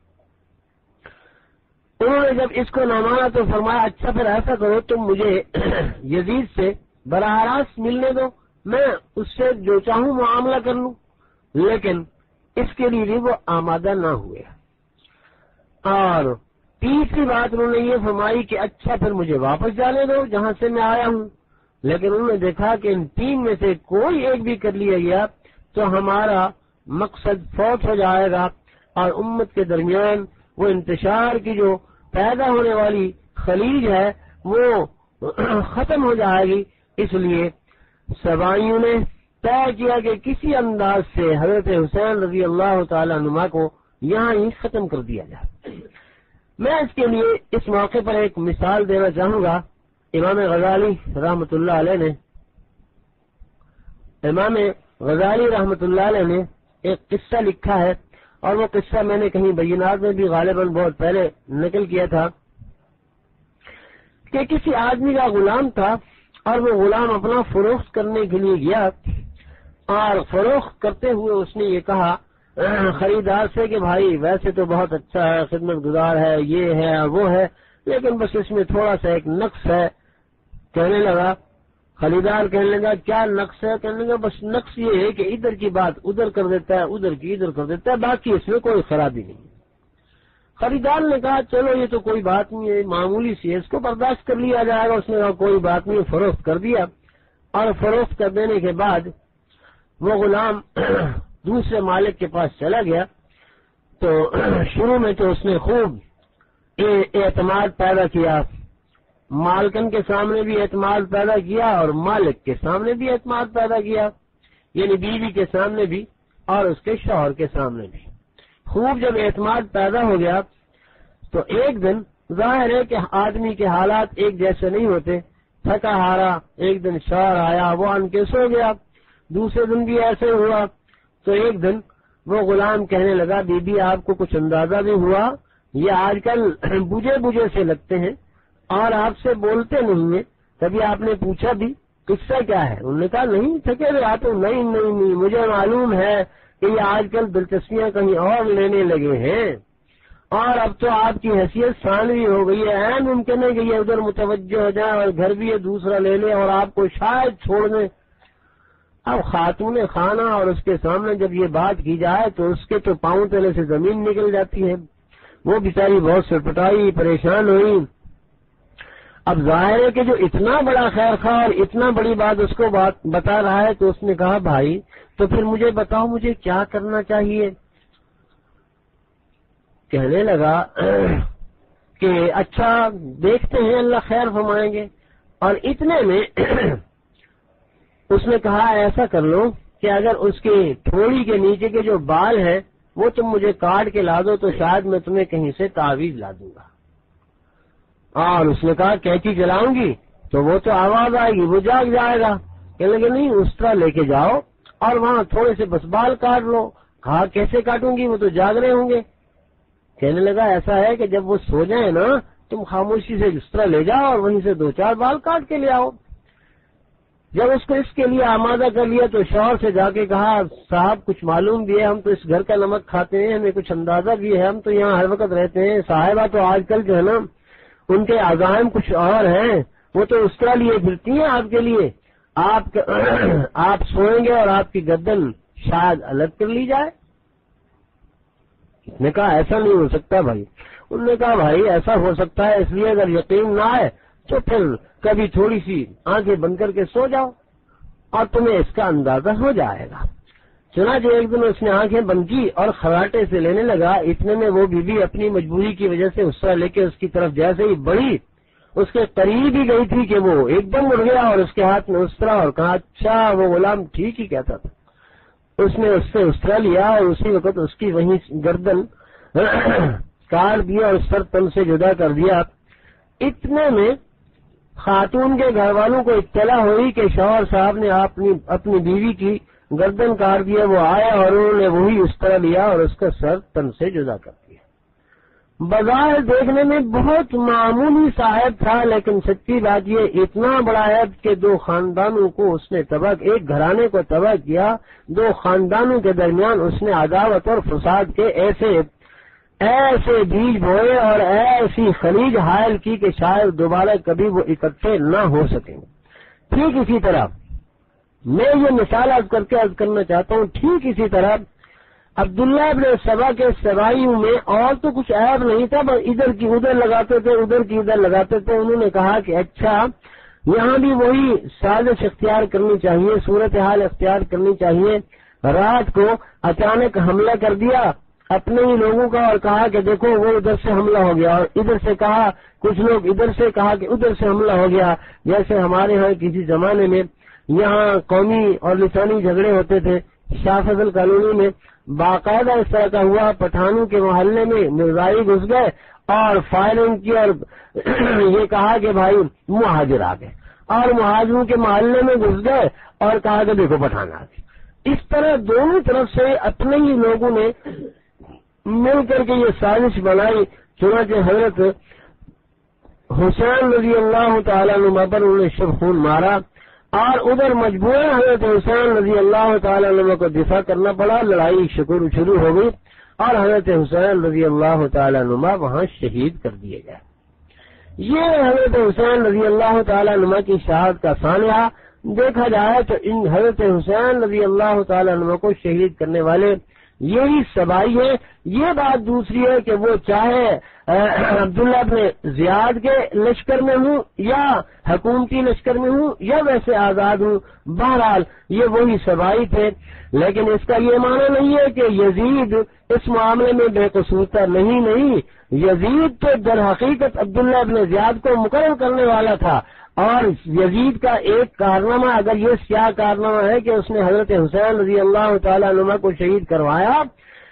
انہوں نے جب اس کو نہ مانا تو فرمایا اچھا پھر ایسا کرو، تم مجھے یزید سے براہ راست ملنے دو، میں اس سے جو چاہوں معاملہ کر لوں، لیکن اس کے لیے بھی وہ آمادہ نہ ہوئے۔ اور تیسری بات انہوں نے یہ فرمائی کہ اچھا پھر مجھے واپس جانے دو جہاں سے میں آیا ہوں، لیکن انہوں نے دیکھا کہ ان تین میں سے کوئی ایک بھی کر لیا گیا تو ہمارا مقصد فوت ہو جائے گا، اور امت کے درمیان وہ انتشار کی جو پیدا ہونے والی خلیج ہے وہ ختم ہو جائے گی۔ اس لیے سبائیوں نے طے کیا کہ کسی انداز سے حضرت حسین رضی اللہ تعالی عنہ کو یہاں ہی ختم کر دیا جائے۔ میں اس کے لیے اس موقع پر ایک مثال دینا چاہوں گا۔ امام غزالی رحمۃ اللہ علیہ نے امام غزالی رحمۃ اللہ علیہ نے ایک قصہ لکھا ہے، اور وہ قصہ میں نے کہیں بینات میں بھی غالباً بہت پہلے نقل کیا تھا کہ کسی آدمی کا غلام تھا، اور وہ غلام اپنا فروخت کرنے کے لیے گیا، اور فروخت کرتے ہوئے اس نے یہ کہا خریدار سے کہ بھائی ویسے تو بہت اچھا ہے، خدمت گزار ہے، یہ ہے وہ ہے، لیکن بس اس میں تھوڑا سا ایک نقص ہے۔ کہنے لگا خریدار کہنے لگا کیا نقص ہے؟ کہنے لگا بس نقص یہ ہے کہ ادھر کی بات ادھر کر دیتا ہے، ادھر کی ادھر کر دیتا ہے، باقی اس میں کوئی خرابی نہیں ہے۔ خریدار نے کہا چلو یہ تو کوئی بات نہیں ہے، معمولی سی ہے، اس کو برداشت کر لیا جائے گا۔ اس نے کہا کوئی بات نہیں، فروخت کر دیا، اور فروخت کر دینے کے بعد وہ غلام دوسرے مالک کے پاس چلا گیا، تو شروع میں تو اس نے خوب اعتماد پیدا کیا، مالکن کے سامنے بھی اعتماد پیدا کیا اور مالک کے سامنے بھی اعتماد پیدا کیا، یعنی بیوی کے سامنے بھی اور اس کے شوہر کے سامنے بھی خوب جب اعتماد پیدا ہو گیا تو ایک دن ظاہر ہے کہ آدمی کے حالات ایک جیسے نہیں ہوتے، تھکا ہارا ایک دن شوہر آیا، وہ ان کے سو گیا، دوسرے دن بھی ایسے ہوا، تو ایک دن وہ غلام کہنے لگا بی بی آپ کو کچھ اندازہ بھی ہوا، یہ آج کل بجے بجے سے لگتے ہیں اور آپ سے بولتے نہیں ہیں، کبھی آپ نے پوچھا بھی قصہ کیا ہے؟ انہوں نے کہا نہیں تھکے ہوئے آتے، نہیں نہیں نہیں مجھے معلوم ہے کہ یہ آج کل دلچسپیاں کہیں اور لینے لگے ہیں، اور اب تو آپ کی حیثیت ثانوی ہو گئی ہے، این ممکن ہے کہ یہ ادھر متوجہ ہو جائیں اور گھر بھی یہ دوسرا لے لے اور آپ کو شاید چھوڑ دیں۔ اب خاتون خانہ اور اس کے سامنے جب یہ بات کی جائے تو اس کے تو پاؤں تلے سے زمین نکل جاتی ہے، وہ بیچاری بہت سٹپٹائی، پریشان ہوئی۔ اب ظاہر ہے کہ جو اتنا بڑا خیر خواہ اور اتنا بڑی بات اس کو بات بتا رہا ہے تو اس نے کہا بھائی تو پھر مجھے بتاؤ مجھے کیا کرنا چاہیے؟ کہنے لگا کہ اچھا دیکھتے ہیں اللہ خیر فرمائیں گے، اور اتنے میں اس نے کہا ایسا کر لو کہ اگر اس کے تھوڑی کے نیچے کے جو بال ہیں وہ تم مجھے کاٹ کے لا دو تو شاید میں تمہیں کہیں سے تعویذ لا دوں گا۔ اور اس نے کہا کینچی چلاؤں گی تو وہ تو آواز آئے گی، وہ جاگ جائے گا۔ کہنے لگے نہیں اس طرح لے کے جاؤ اور وہاں تھوڑے سے بس بال کاٹ لو۔ کہا کیسے کاٹوں گی، وہ تو جاگ رہے ہوں گے۔ کہنے لگا ایسا ہے کہ جب وہ سو جائیں نا تم خاموشی سے اس طرح لے جاؤ اور وہیں سے دو چار بال کاٹ کے لے آؤ۔ جب اس کو اس کے لیے آمادہ کر لیا تو شوہر سے جا کے کہا صاحب کچھ معلوم بھی ہے، ہم تو اس گھر کا نمک کھاتے ہیں، ہمیں کچھ اندازہ بھی ہے، ہم تو یہاں ہر وقت رہتے ہیں، صاحبہ تو آج کل جو ہے نا ان کے عزائم کچھ اور ہیں، وہ تو اس طرح لیے پھرتی ہیں آپ کے لیے، آپ آپ سوئیں گے اور آپ کی گردن شاید الگ کر لی جائے۔ اس نے کہا ایسا نہیں ہو سکتا بھائی۔ انہوں نے کہا بھائی ایسا ہو سکتا ہے، اس لیے اگر یقین نہ آئے تو پھر کبھی تھوڑی سی آنکھیں بند کر کے سو جاؤ اور تمہیں اس کا اندازہ ہو جائے گا۔ چنانچہ ایک دن اس نے آنکھیں بند کی اور خراٹے سے لینے لگا، اتنے میں وہ بی بی اپنی مجبوری کی وجہ سے اس طرح لے کے اس کی طرف جیسے ہی بڑھی اس کے قریب ہی گئی تھی کہ وہ ایک دم اڑ گیا اور اس کے ہاتھ میں اس طرح، اور کہا اچھا وہ غلام ٹھیک ہی کہتا تھا۔ اس نے اس سے اس طرح لیا اور اسی وقت اس کی وہیں گردن کاٹ دیا اور سر تن سے جدا کر دیا۔ اتنے میں خاتون کے گھر والوں کو اطلاع ہوئی کہ شوہر صاحب نے اپنی اپنی بیوی کی گردن کاٹ دیا، وہ آیا اور انہوں نے وہی اس طرح لیا اور اس کا سر تن سے جدا کر دیا۔ بظاہر دیکھنے میں بہت معمولی صاحب تھا، لیکن سچی بات یہ اتنا بڑا ہے کہ دو خاندانوں کو اس نے تباہ، ایک گھرانے کو تباہ کیا، دو خاندانوں کے درمیان اس نے عداوت اور فساد کے ایسے ایسے بیج بوئے اور ایسی خلیج حائل کی کہ شاید دوبارہ کبھی وہ اکٹھے نہ ہو سکیں۔ ٹھیک اسی طرح میں یہ مثال عرض کر کے عرض کرنا چاہتا ہوں، ٹھیک اسی طرح عبداللہ ابن سبا کے سوائیوں میں اور تو کچھ عیب نہیں تھا، بس ادھر کی ادھر لگاتے تھے، ادھر کی ادھر لگاتے تھے۔ انہوں نے کہا کہ اچھا یہاں بھی وہی سازش اختیار کرنی چاہیے، صورتحال اختیار کرنی چاہیے۔ رات کو اچانک حملہ کر دیا اپنے ہی لوگوں کا اور کہا کہ دیکھو وہ ادھر سے حملہ ہو گیا، اور ادھر سے کہا کچھ لوگ ادھر سے کہا کہ ادھر سے حملہ ہو گیا۔ جیسے ہمارے ہاں کسی زمانے میں یہاں قومی اور لسانی جھگڑے ہوتے تھے، شاہ فضل کالونی میں باقاعدہ اس طرح کا ہوا، پٹھانوں کے محلے میں مرزائی گھس گئے اور فائرنگ کی اور یہ کہا کہ بھائی مہاجر آ گئے، اور مہاجروں کے محلے میں گھس گئے اور کہا کہ دیکھو پٹھان آ گئے۔ اس طرح دونوں طرف سے اپنے ہی لوگوں نے مل کر کے یہ سازش بنائی۔ چنانچہ حضرت حسین رضی اللہ تعالیٰ عنہ پر انہوں نے شب خون مارا، اور ادھر مجبور حضرت حسین رضی اللہ تعالیٰ عنہ کو دفاع کرنا پڑا۔ لڑائی شکر شروع ہو گئی اور حضرت حسین رضی اللہ تعالیٰ عنہ وہاں شہید کر دیے گئے۔ یہ حضرت حسین رضی اللہ تعالیٰ عنہ کی شہادت کا سانحہ دیکھا جائے تو ان حضرت حسین رضی اللہ تعالیٰ عنہ کو شہید کرنے والے یہی سبائی ہے۔ یہ بات دوسری ہے کہ وہ چاہے عبداللہ ابن زیاد کے لشکر میں ہوں یا حکومتی لشکر میں ہوں یا ویسے آزاد ہوں، بہرحال یہ وہی سبائی تھے۔ لیکن اس کا یہ معنی نہیں ہے کہ یزید اس معاملے میں بے قصور تھا، نہیں نہیں، یزید تو در حقیقت عبداللہ ابن زیاد کو مقرر کرنے والا تھا، اور یزید کا ایک کارنامہ اگر یہ سیاہ کارنامہ ہے کہ اس نے حضرت حسین رضی اللہ تعالیٰ عنہ کو شہید کروایا،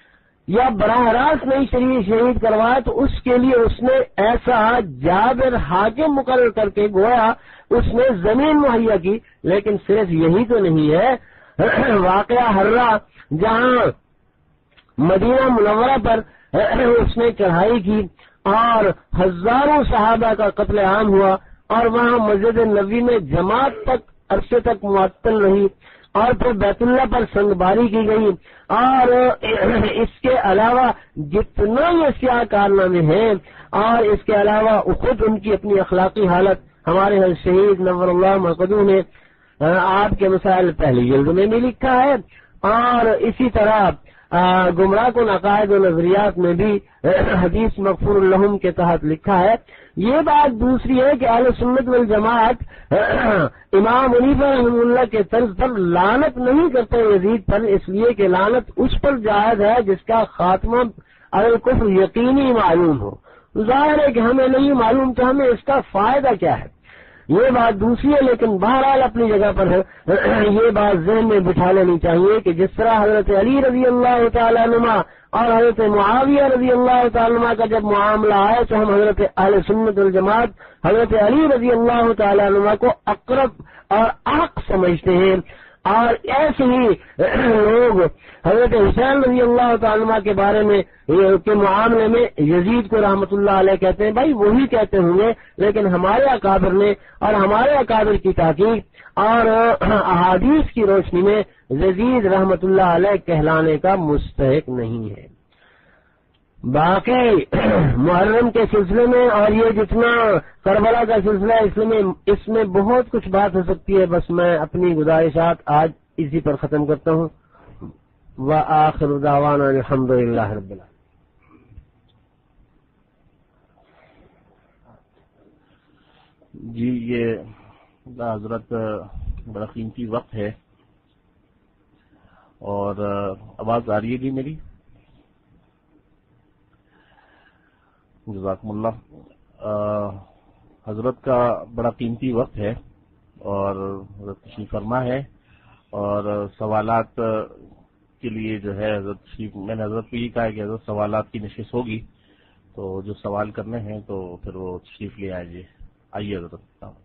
یا براہ راست نہیں شریف شہید کروایا تو اس کے لیے اس نے ایسا جابر حاکم مقرر کر کے گویا اس نے زمین مہیا کی. لیکن صرف یہی تو نہیں ہے، واقعہ ہررا جہاں مدینہ منورہ پر اس نے چڑھائی کی اور ہزاروں صحابہ کا قتل عام ہوا اور وہاں مسجد نبوی میں جماعت تک عرصے تک معطل رہی اور پھر بیت اللہ پر سنگ باری کی گئی. اور اس کے علاوہ جتنا یہ سیاہ کارنامے ہیں اور اس کے علاوہ خود ان کی اپنی اخلاقی حالت ہمارے شہید نور اللہ مرقدو نے آپ کے مسائل پہلی جلد میں بھی لکھا ہے اور اسی طرح گمراہ کن عقائد و نظریات میں بھی حدیث مغفور الحم کے تحت لکھا ہے. یہ بات دوسری ہے کہ اہل سنت والجماعت امام حنیفہ رحمہ اللہ کے طرز پر لعنت نہیں کرتے یزید پر، اس لیے کہ لعنت اس پر جائز ہے جس کا خاتمہ الکفر یقینی معلوم ہو. ظاہر ہے کہ ہمیں نہیں معلوم تو ہمیں اس کا فائدہ کیا ہے، یہ بات دوسری ہے. لیکن بہرحال اپنی جگہ پر ہے. یہ بات ذہن میں بٹھا لینی چاہیے کہ جس طرح حضرت علی رضی اللہ تعالیٰ عنہ اور حضرت معاویہ رضی اللہ تعالیٰ عنہ کا جب معاملہ آئے تو ہم حضرت اہل سنت والجماعت حضرت علی رضی اللہ تعالیٰ عنہ کو اقرب اور حق سمجھتے ہیں. اور ایسے ہی لوگ حضرت حسین رضی اللہ تعالیٰ عنہ کے بارے میں کے معاملے میں یزید کو رحمت اللہ علیہ کہتے ہیں. بھائی وہی کہتے ہوں گے لیکن ہمارے اکابر نے اور ہمارے اکابر کی تحقیق اور احادیث کی روشنی میں یزید رحمت اللہ علیہ کہلانے کا مستحق نہیں ہے. باقی محرم کے سلسلے میں اور یہ جتنا کربلا کا سلسلہ ہے اس میں اس میں بہت کچھ بات ہو سکتی ہے. بس میں اپنی گزارشات آج اسی پر ختم کرتا ہوں. وآخر دعوانا الحمد للہ رب العالمین. جی یہ حضرت بڑا قیمتی وقت ہے اور آواز آ رہی ہے جی میری؟ جزاکم اللہ. حضرت کا بڑا قیمتی وقت ہے اور حضرت تشریف فرما ہے اور سوالات کے لیے جو ہے حضرت تشریف میں نے حضرت کو یہ کہا کہ حضرت سوالات کی نشست ہوگی تو جو سوال کرنے ہیں تو پھر وہ تشریف لے آئیے. آئیے حضرت.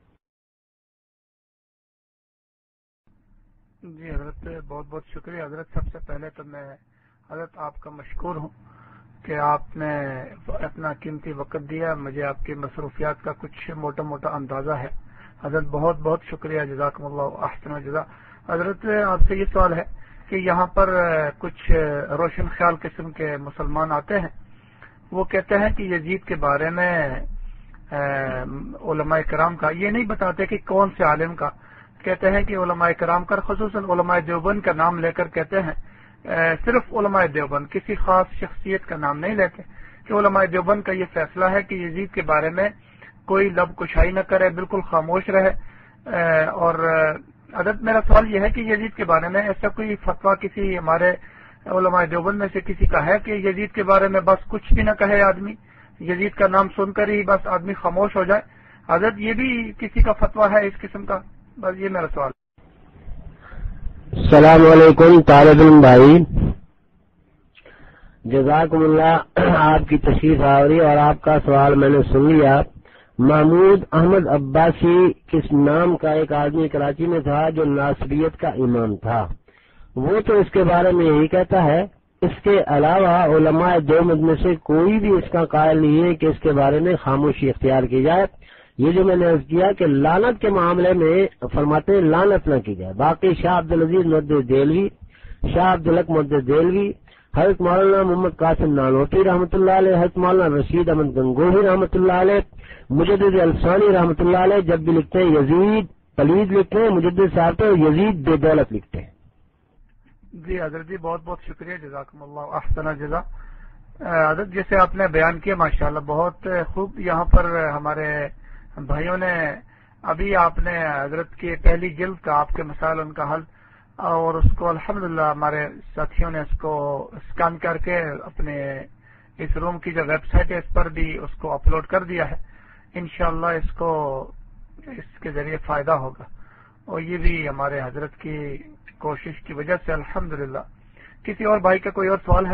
جی حضرت بہت بہت شکریہ. حضرت سب سے پہلے تو میں حضرت آپ کا مشکور ہوں کہ آپ نے اپنا قیمتی وقت دیا. مجھے آپ کی مصروفیات کا کچھ موٹا موٹا اندازہ ہے. حضرت بہت بہت شکریہ. جزاکم اللہ احسن الجزا. حضرت آپ سے یہ سوال ہے کہ یہاں پر کچھ روشن خیال قسم کے مسلمان آتے ہیں، وہ کہتے ہیں کہ یزید کے بارے میں علماء کرام کا یہ نہیں بتاتے کہ کون سے عالم کا، کہتے ہیں کہ علماء کرام کا خصوصاً علماء دیوبند کا نام لے کر کہتے ہیں، صرف علماء دیوبند، کسی خاص شخصیت کا نام نہیں لیتے، کہ علماء دیوبند کا یہ فیصلہ ہے کہ یزید کے بارے میں کوئی لب کشائی نہ کرے، بالکل خاموش رہے. اور حضرت میرا سوال یہ ہے کہ یزید کے بارے میں ایسا کوئی فتویٰ کسی ہمارے علماء دیوبند میں سے کسی کا ہے کہ یزید کے بارے میں بس کچھ بھی نہ کہے آدمی، یزید کا نام سن کر ہی بس آدمی خاموش ہو جائے؟ حضرت یہ بھی کسی کا فتویٰ ہے اس قسم کا؟ بس یہ میرا سوال. السلام علیکم طالب علم بھائی، جزاکم اللہ. آپ کی تشریف آوری اور آپ کا سوال میں نے سن لیا. محمود احمد عباسی کس نام کا ایک آدمی کراچی میں تھا جو ناصریت کا امام تھا، وہ تو اس کے بارے میں یہی کہتا ہے. اس کے علاوہ علماء دیوبند میں سے کوئی بھی اس کا قائل نہیں ہے کہ اس کے بارے میں خاموشی اختیار کی جائے. یہ جو میں نے عرض کیا کہ لعنت کے معاملے میں فرماتے ہیں لعنت نہ کی جائے. باقی شاہ عبدالعزیز محدث دہلوی، شاہ عبدالحق محدث دہلوی، حضرت مولانا محمد قاسم نانوتوی رحمۃ اللہ علیہ، حضرت مولانا رشید احمد گنگوہی رحمۃ اللہ علیہ، مجدد الفسانی رحمۃ اللہ علیہ جب بھی لکھتے ہیں یزید پلید لکھتے ہیں، مجدد صاحب تو یزید بے دولت لکھتے ہیں. جی حضرت جی بہت بہت شکریہ. جزاکم اللہ احسن الجزا. حضرت جیسے آپ نے بیان کیا ماشاءاللہ بہت خوب. یہاں پر ہمارے بھائیوں نے ابھی آپ نے حضرت کی پہلی جلد کا آپ کے مسائل ان کا حل اور اس کو الحمدللہ ہمارے ساتھیوں نے اس کو اسکین کر کے اپنے اس روم کی جو ویب سائٹ ہے اس پر بھی اس کو اپلوڈ کر دیا ہے. انشاءاللہ اس کو اس کے ذریعے فائدہ ہوگا اور یہ بھی ہمارے حضرت کی کوشش کی وجہ سے الحمدللہ. کسی اور بھائی کا کوئی اور سوال ہے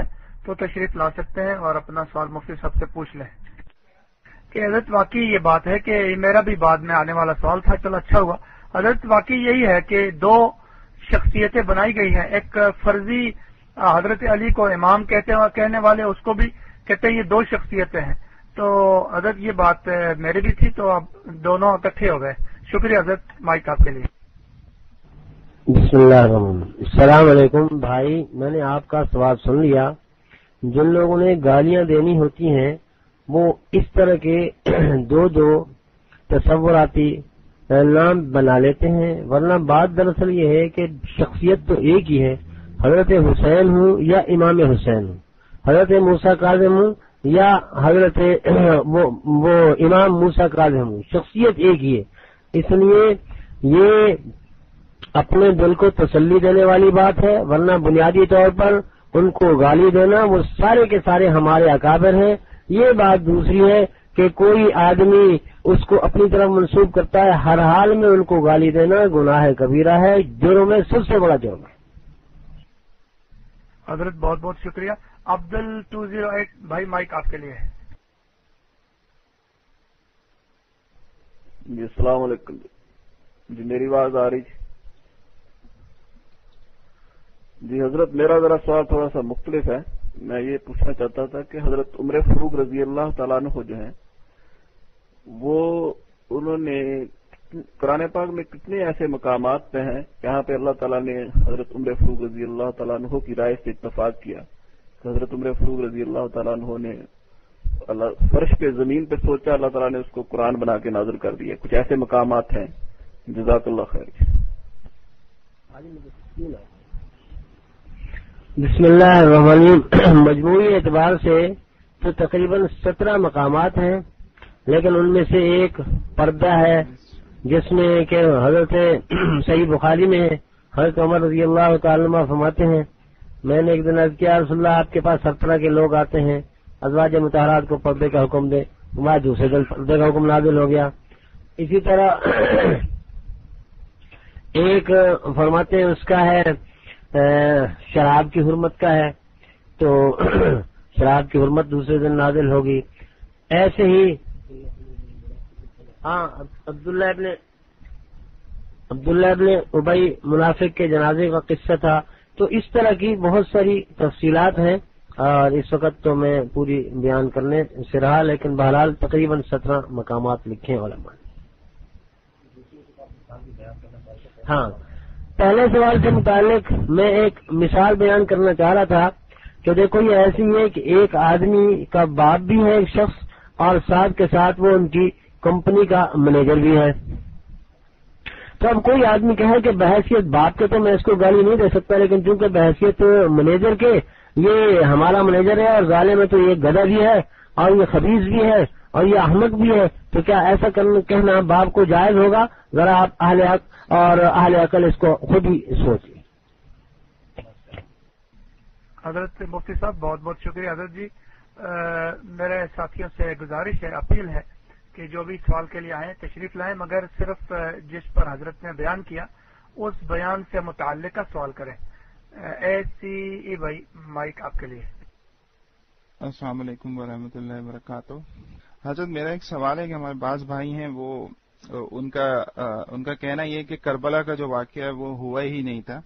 تو تشریف لا سکتے ہیں اور اپنا سوال مفتی صاحب سے پوچھ لیں کہ حضرت واقعی یہ بات ہے کہ میرا بھی بعد میں آنے والا سوال تھا، چلو اچھا ہوا حضرت، واقعی یہی ہے کہ دو شخصیتیں بنائی گئی ہیں، ایک فرضی حضرت علی کو امام کہتے ہیں کہنے والے اس کو بھی کہتے ہیں یہ دو شخصیتیں ہیں، تو حضرت یہ بات میری بھی تھی تو اب دونوں اکٹھے ہو گئے۔ شکریہ حضرت، مائک آپ کے لیے۔ بسم اللہ الرحمن السلام علیکم بھائی، میں نے آپ کا سوال سن لیا۔ جن لوگوں نے گالیاں دینی ہوتی ہیں وہ اس طرح کے دو دو تصوراتی نام بنا لیتے ہیں، ورنہ بات دراصل یہ ہے کہ شخصیت تو ایک ہی ہے، حضرت حسین ہوں یا امام حسین ہوں، حضرت موسیٰ کاظم ہوں یا حضرت وہ, وہ امام موسیٰ کاظم ہوں، شخصیت ایک ہی ہے۔ اس لیے یہ اپنے دل کو تسلی دینے والی بات ہے، ورنہ بنیادی طور پر ان کو گالی دینا، وہ سارے کے سارے ہمارے اکابر ہیں۔ یہ بات دوسری ہے کہ کوئی آدمی اس کو اپنی طرف منسوب کرتا ہے، ہر حال میں ان کو گالی دینا گناہ کبیرہ ہے، جرم میں سب سے بڑا جرم ہے۔ حضرت بہت بہت شکریہ۔ عبدل ٹو زیرو ایٹ بھائی، مائک آپ کے لیے ہے۔ جی السلام علیکم جی، میری آواز آ رہی؟ جی حضرت، میرا ذرا سوال تھوڑا سا مختلف ہے۔ میں یہ پوچھنا چاہتا تھا کہ حضرت عمر فاروق رضی اللہ تعالیٰ عنہ جو ہیں وہ انہوں نے قرآن پاک میں کتنے ایسے مقامات پہ ہیں جہاں پہ اللہ تعالیٰ نے حضرت عمر فاروق رضی اللہ تعالیٰ عنہ کی رائے سے اتفاق کیا کہ حضرت عمر فاروق رضی اللہ تعالیٰ عنہ نے اللہ فرش پہ زمین پہ سوچا، اللہ تعالیٰ نے اس کو قرآن بنا کے نازل کر دیا؟ کچھ ایسے مقامات ہیں؟ جزاک اللہ خیر۔ بسم اللہ الرحمن الرحیم۔ مجموعی اعتبار سے تو تقریباً سترہ مقامات ہیں، لیکن ان میں سے ایک پردہ ہے جس میں کہ حضرت صحیح بخاری میں حضرت عمر رضی اللہ تعالیٰ عنہ فرماتے ہیں، میں نے ایک دن عرض کیا رسول اللہ آپ کے پاس ہر طرح کے لوگ آتے ہیں، ازواج مطہرات کو پردے کا حکم دے، ہمارے دوسرے دن پردے کا حکم نازل ہو گیا۔ اسی طرح ایک فرماتے ہیں اس کا ہے شراب کی حرمت کا ہے، تو شراب کی حرمت دوسرے دن نازل ہوگی۔ ایسے ہی ہاں عبداللہ ابن عبداللہ ابن ابی منافق کے جنازے کا قصہ تھا۔ تو اس طرح کی بہت ساری تفصیلات ہیں اور اس وقت تو میں پوری بیان کرنے سے رہا، لیکن بہرحال تقریباً سترہ مقامات لکھے ہیں علماء نے۔ ہاں، پہلے سوال سے متعلق میں ایک مثال بیان کرنا چاہ رہا تھا کہ دیکھو یہ ایسی ہے کہ ایک آدمی کا باپ بھی ہے ایک شخص، اور ساتھ کے ساتھ وہ ان کی کمپنی کا مینیجر بھی ہے۔ تو اب کوئی آدمی کہے کہ بحیثیت باپ کے تو میں اس کو گالی نہیں دے سکتا، لیکن چونکہ بحیثیت مینیجر کے یہ ہمارا مینیجر ہے اور ظالم ہے تو یہ گدھا بھی ہے اور یہ خبیث بھی ہے اور یہ احمق بھی ہے، تو کیا ایسا کہنا باپ کو جائز ہوگا؟ ذرا آپ اہل حق اور اہل عقل اس کو خود ہی سوچ لیں۔ حضرت مفتی صاحب بہت بہت شکریہ۔ حضرت جی میرے ساتھیوں سے گزارش ہے، اپیل ہے کہ جو بھی سوال کے لیے آئیں تشریف لائیں، مگر صرف جس پر حضرت نے بیان کیا اس بیان سے متعلقہ سوال کریں۔ اے سی ای بھائی، مائک آپ کے لیے۔ السلام علیکم ورحمۃ اللہ وبرکاتہ۔ حضرت میرا ایک سوال ہے کہ ہمارے بعض بھائی ہیں وہ ان کا ان کا کہنا یہ ہے کہ کربلا کا جو واقعہ ہے وہ ہوا ہی نہیں تھا۔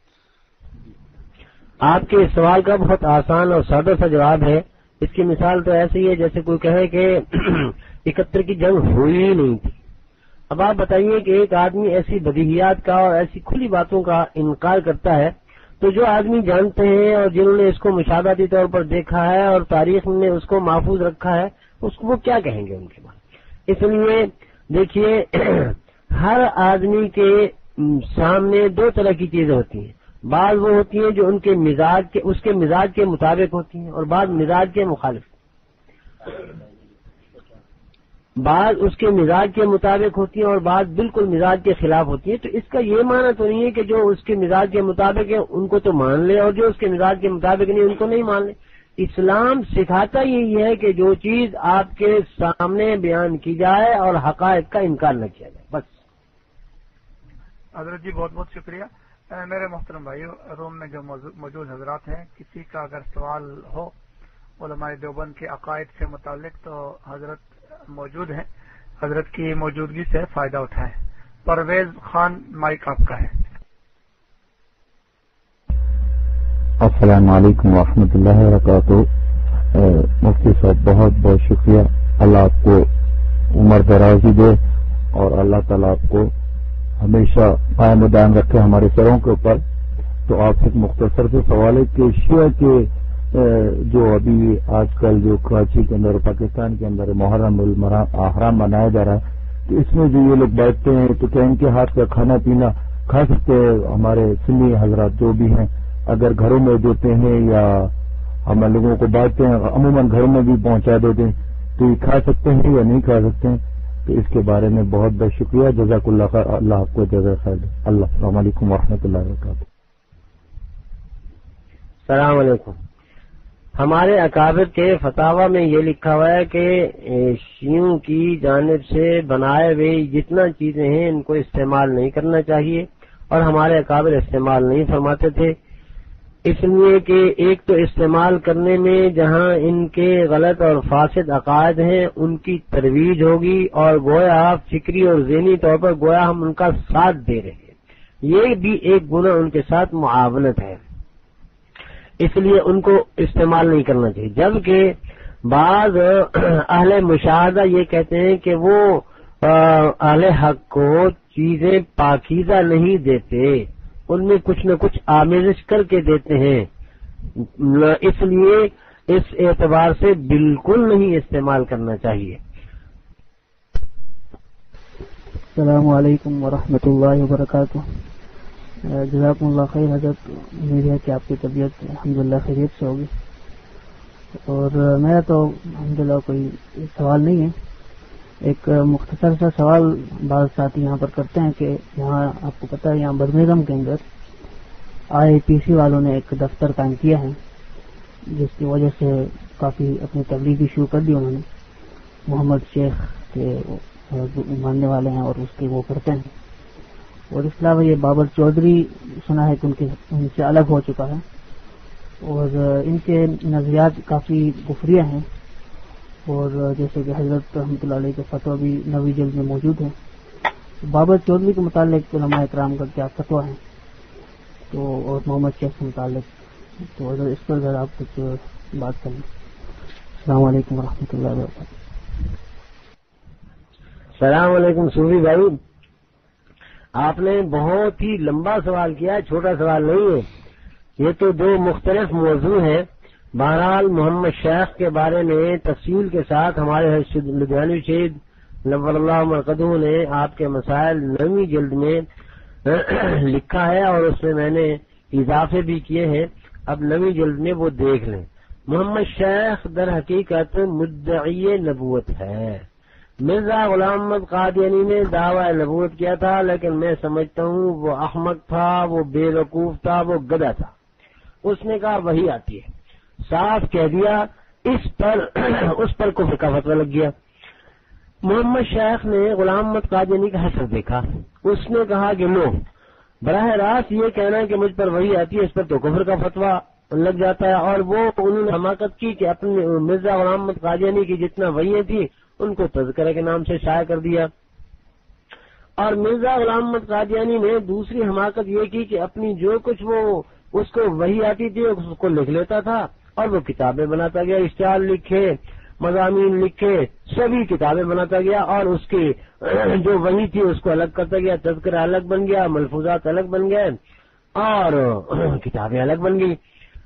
آپ کے سوال کا بہت آسان اور سادہ سا جواب ہے۔ اس کی مثال تو ایسی ہے جیسے کوئی کہے کہ اکہتر کی جنگ ہوئی ہی نہیں تھی۔ اب آپ بتائیے کہ ایک آدمی ایسی بدیہیات کا اور ایسی کھلی باتوں کا انکار کرتا ہے، تو جو آدمی جانتے ہیں اور جنہوں نے اس کو مشاہداتی طور پر دیکھا ہے اور تاریخ میں اس کو محفوظ رکھا ہے، اس کو وہ کیا کہیں گے ان کے بعد؟ اس لیے دیکھیے ہر آدمی کے سامنے دو طرح کی چیزیں ہوتی ہیں، بعض وہ ہوتی ہیں جو ان کے مزاج کے اس کے مزاج کے مطابق ہوتی ہیں اور بعض مزاج کے مخالف، بعض اس کے مزاج کے مطابق ہوتی ہیں اور بعض بالکل مزاج کے خلاف ہوتی ہیں۔ تو اس کا یہ معنی تو نہیں ہے کہ جو اس کے مزاج کے مطابق ہے ان کو تو مان لے اور جو اس کے مزاج کے مطابق نہیں ان کو نہیں مان لے۔ اسلام سکھاتا یہی ہے کہ جو چیز آپ کے سامنے بیان کی جائے اور حقائق کا انکار نہ کیا جائے، بس۔ حضرت جی بہت بہت شکریہ۔ میرے محترم بھائیو، روم میں جو موجود حضرات ہیں، کسی کا اگر سوال ہو علماء دیوبند کے عقائد سے متعلق تو حضرت موجود ہیں، حضرت کی موجودگی سے فائدہ اٹھائیں۔ پرویز خان، مائک آپ کا ہے۔ السلام علیکم ورحمۃ اللہ وبرکاتہ۔ مفتی صاحب بہت بہت شکریہ، اللہ آپ کو عمر درازی دے اور اللہ تعالیٰ آپ کو ہمیشہ قائم و دائم رکھے ہمارے سروں کے اوپر۔ تو آپ سے ایک مختصر سے سوال ہے کہ شیعہ کے جو ابھی آج کل جو کراچی کے اندر پاکستان کے اندر محرم الاحرام منایا جا رہا ہے، تو اس میں جو یہ لوگ بیٹھتے ہیں تو کیا ان کے ہاتھ کا کھانا پینا کھا سکتے ہیں؟ ہمارے سنی حضرات جو بھی ہیں اگر گھروں میں دیتے ہیں یا ہم لوگوں کو بانٹتے ہیں، عموماً گھروں میں بھی پہنچا دیتے ہیں، تو یہ کھا سکتے ہیں یا نہیں کھا سکتے ہیں؟ تو اس کے بارے میں بہت بہت شکریہ، جزاک اللہ خیر، اللہ آپ کو جزا خیر دے۔ اللہ السلام علیکم ورحمۃ اللہ وبرکاتہ۔ السلام علیکم۔ ہمارے اکابر کے فتاوی میں یہ لکھا ہوا ہے کہ شیعوں کی جانب سے بنائے ہوئے جتنا چیزیں ہیں ان کو استعمال نہیں کرنا چاہیے، اور ہمارے اکابر استعمال نہیں فرماتے تھے، اس لیے کہ ایک تو استعمال کرنے میں جہاں ان کے غلط اور فاسد عقائد ہیں ان کی ترویج ہوگی، اور گویا فکری اور ذہنی طور پر گویا ہم ان کا ساتھ دے رہے ہیں، یہ بھی ایک گناہ ان کے ساتھ معاونت ہے، اس لیے ان کو استعمال نہیں کرنا چاہیے۔ جبکہ بعض اہل مشاہدہ یہ کہتے ہیں کہ وہ اہل حق کو چیزیں پاکیزہ نہیں دیتے، ان میں کچھ نہ کچھ آمیزش کر کے دیتے ہیں، اس لیے اس اعتبار سے بالکل نہیں استعمال کرنا چاہیے۔ السلام علیکم ورحمۃ اللہ وبرکاتہ۔ جزاکم اللہ خیر حضرت، امید ہے کہ آپ کی طبیعت الحمدللہ خیریت سے ہوگی، اور میرا تو الحمدللہ کوئی سوال نہیں ہے، ایک مختصر سا سوال بعض ساتھی یہاں پر کرتے ہیں کہ یہاں آپ کو پتہ ہے یہاں برمنگھم کے اندر آئی پی سی والوں نے ایک دفتر قائم کیا ہے، جس کی وجہ سے کافی اپنی تبلیغی شروع کر دی انہوں نے، محمد شیخ کے ماننے والے ہیں اور اس کے وہ کرتے ہیں، اور اس کے علاوہ یہ بابر چودھری سنا ہے کہ ان کی ان سے الگ ہو چکا ہے، اور ان کے نظریات کافی کفریہ ہیں، اور جیسے کہ حضرت رحمۃ اللہ علیہ کے فتویٰ بھی نویں جلد میں موجود ہیں۔ بابر چودھری کے متعلق علماء اکرام کا کیا فتویٰ ہے تو اور محمد شیخ کے متعلق، تو اگر اس پر ذرا آپ کچھ بات کریں۔ السلام علیکم ورحمۃ اللہ وبرکاتہ۔ السلام علیکم صوفی بھائی، آپ نے بہت ہی لمبا سوال کیا ہے، چھوٹا سوال نہیں ہے، یہ تو دو مختلف موضوع ہیں۔ بہرحال محمد شیخ کے بارے میں تفصیل کے ساتھ ہمارے لدھیانوی شہید نور اللہ مرقدہ نے آپ کے مسائل نویں جلد میں لکھا ہے، اور اس میں میں نے اضافے بھی کیے ہیں، اب نویں جلد میں وہ دیکھ لیں۔ محمد شیخ در حقیقت مدعی نبوت ہے۔ مرزا غلام احمد قادیانی نے دعویٰ نبوت کیا تھا، لیکن میں سمجھتا ہوں وہ احمق تھا، وہ بے وقوف تھا، وہ گدھا تھا۔ اس نے کہا وہی آتی ہے، صاف کہہ دیا، اس پر اس پر کفر کا فتویٰ لگ گیا۔ محمد شیخ نے غلام احمد قادیانی کا حسر دیکھا، اس نے کہا کہ لو، براہ راست یہ کہنا ہے کہ مجھ پر وہی آتی ہے، اس پر تو کفر کا فتویٰ لگ جاتا ہے، اور وہ انہوں نے حماقت کی کہ اپنے مرزا غلام احمد قادیانی کی جتنا وحییں تھیں ان کو تذکرہ کے نام سے شائع کر دیا، اور مرزا غلام احمد قادیانی نے دوسری حماقت یہ کی کہ اپنی جو کچھ وہ اس کو وہی آتی تھی اس کو لکھ لیتا تھا، اور وہ کتابیں بناتا گیا، اشتہار لکھے، مضامین لکھے، سبھی کتابیں بناتا گیا، اور اس کی جو وہی تھی اس کو الگ کرتا گیا، تذکرہ الگ بن گیا، ملفوظات الگ بن گئے، اور کتابیں الگ بن گئی۔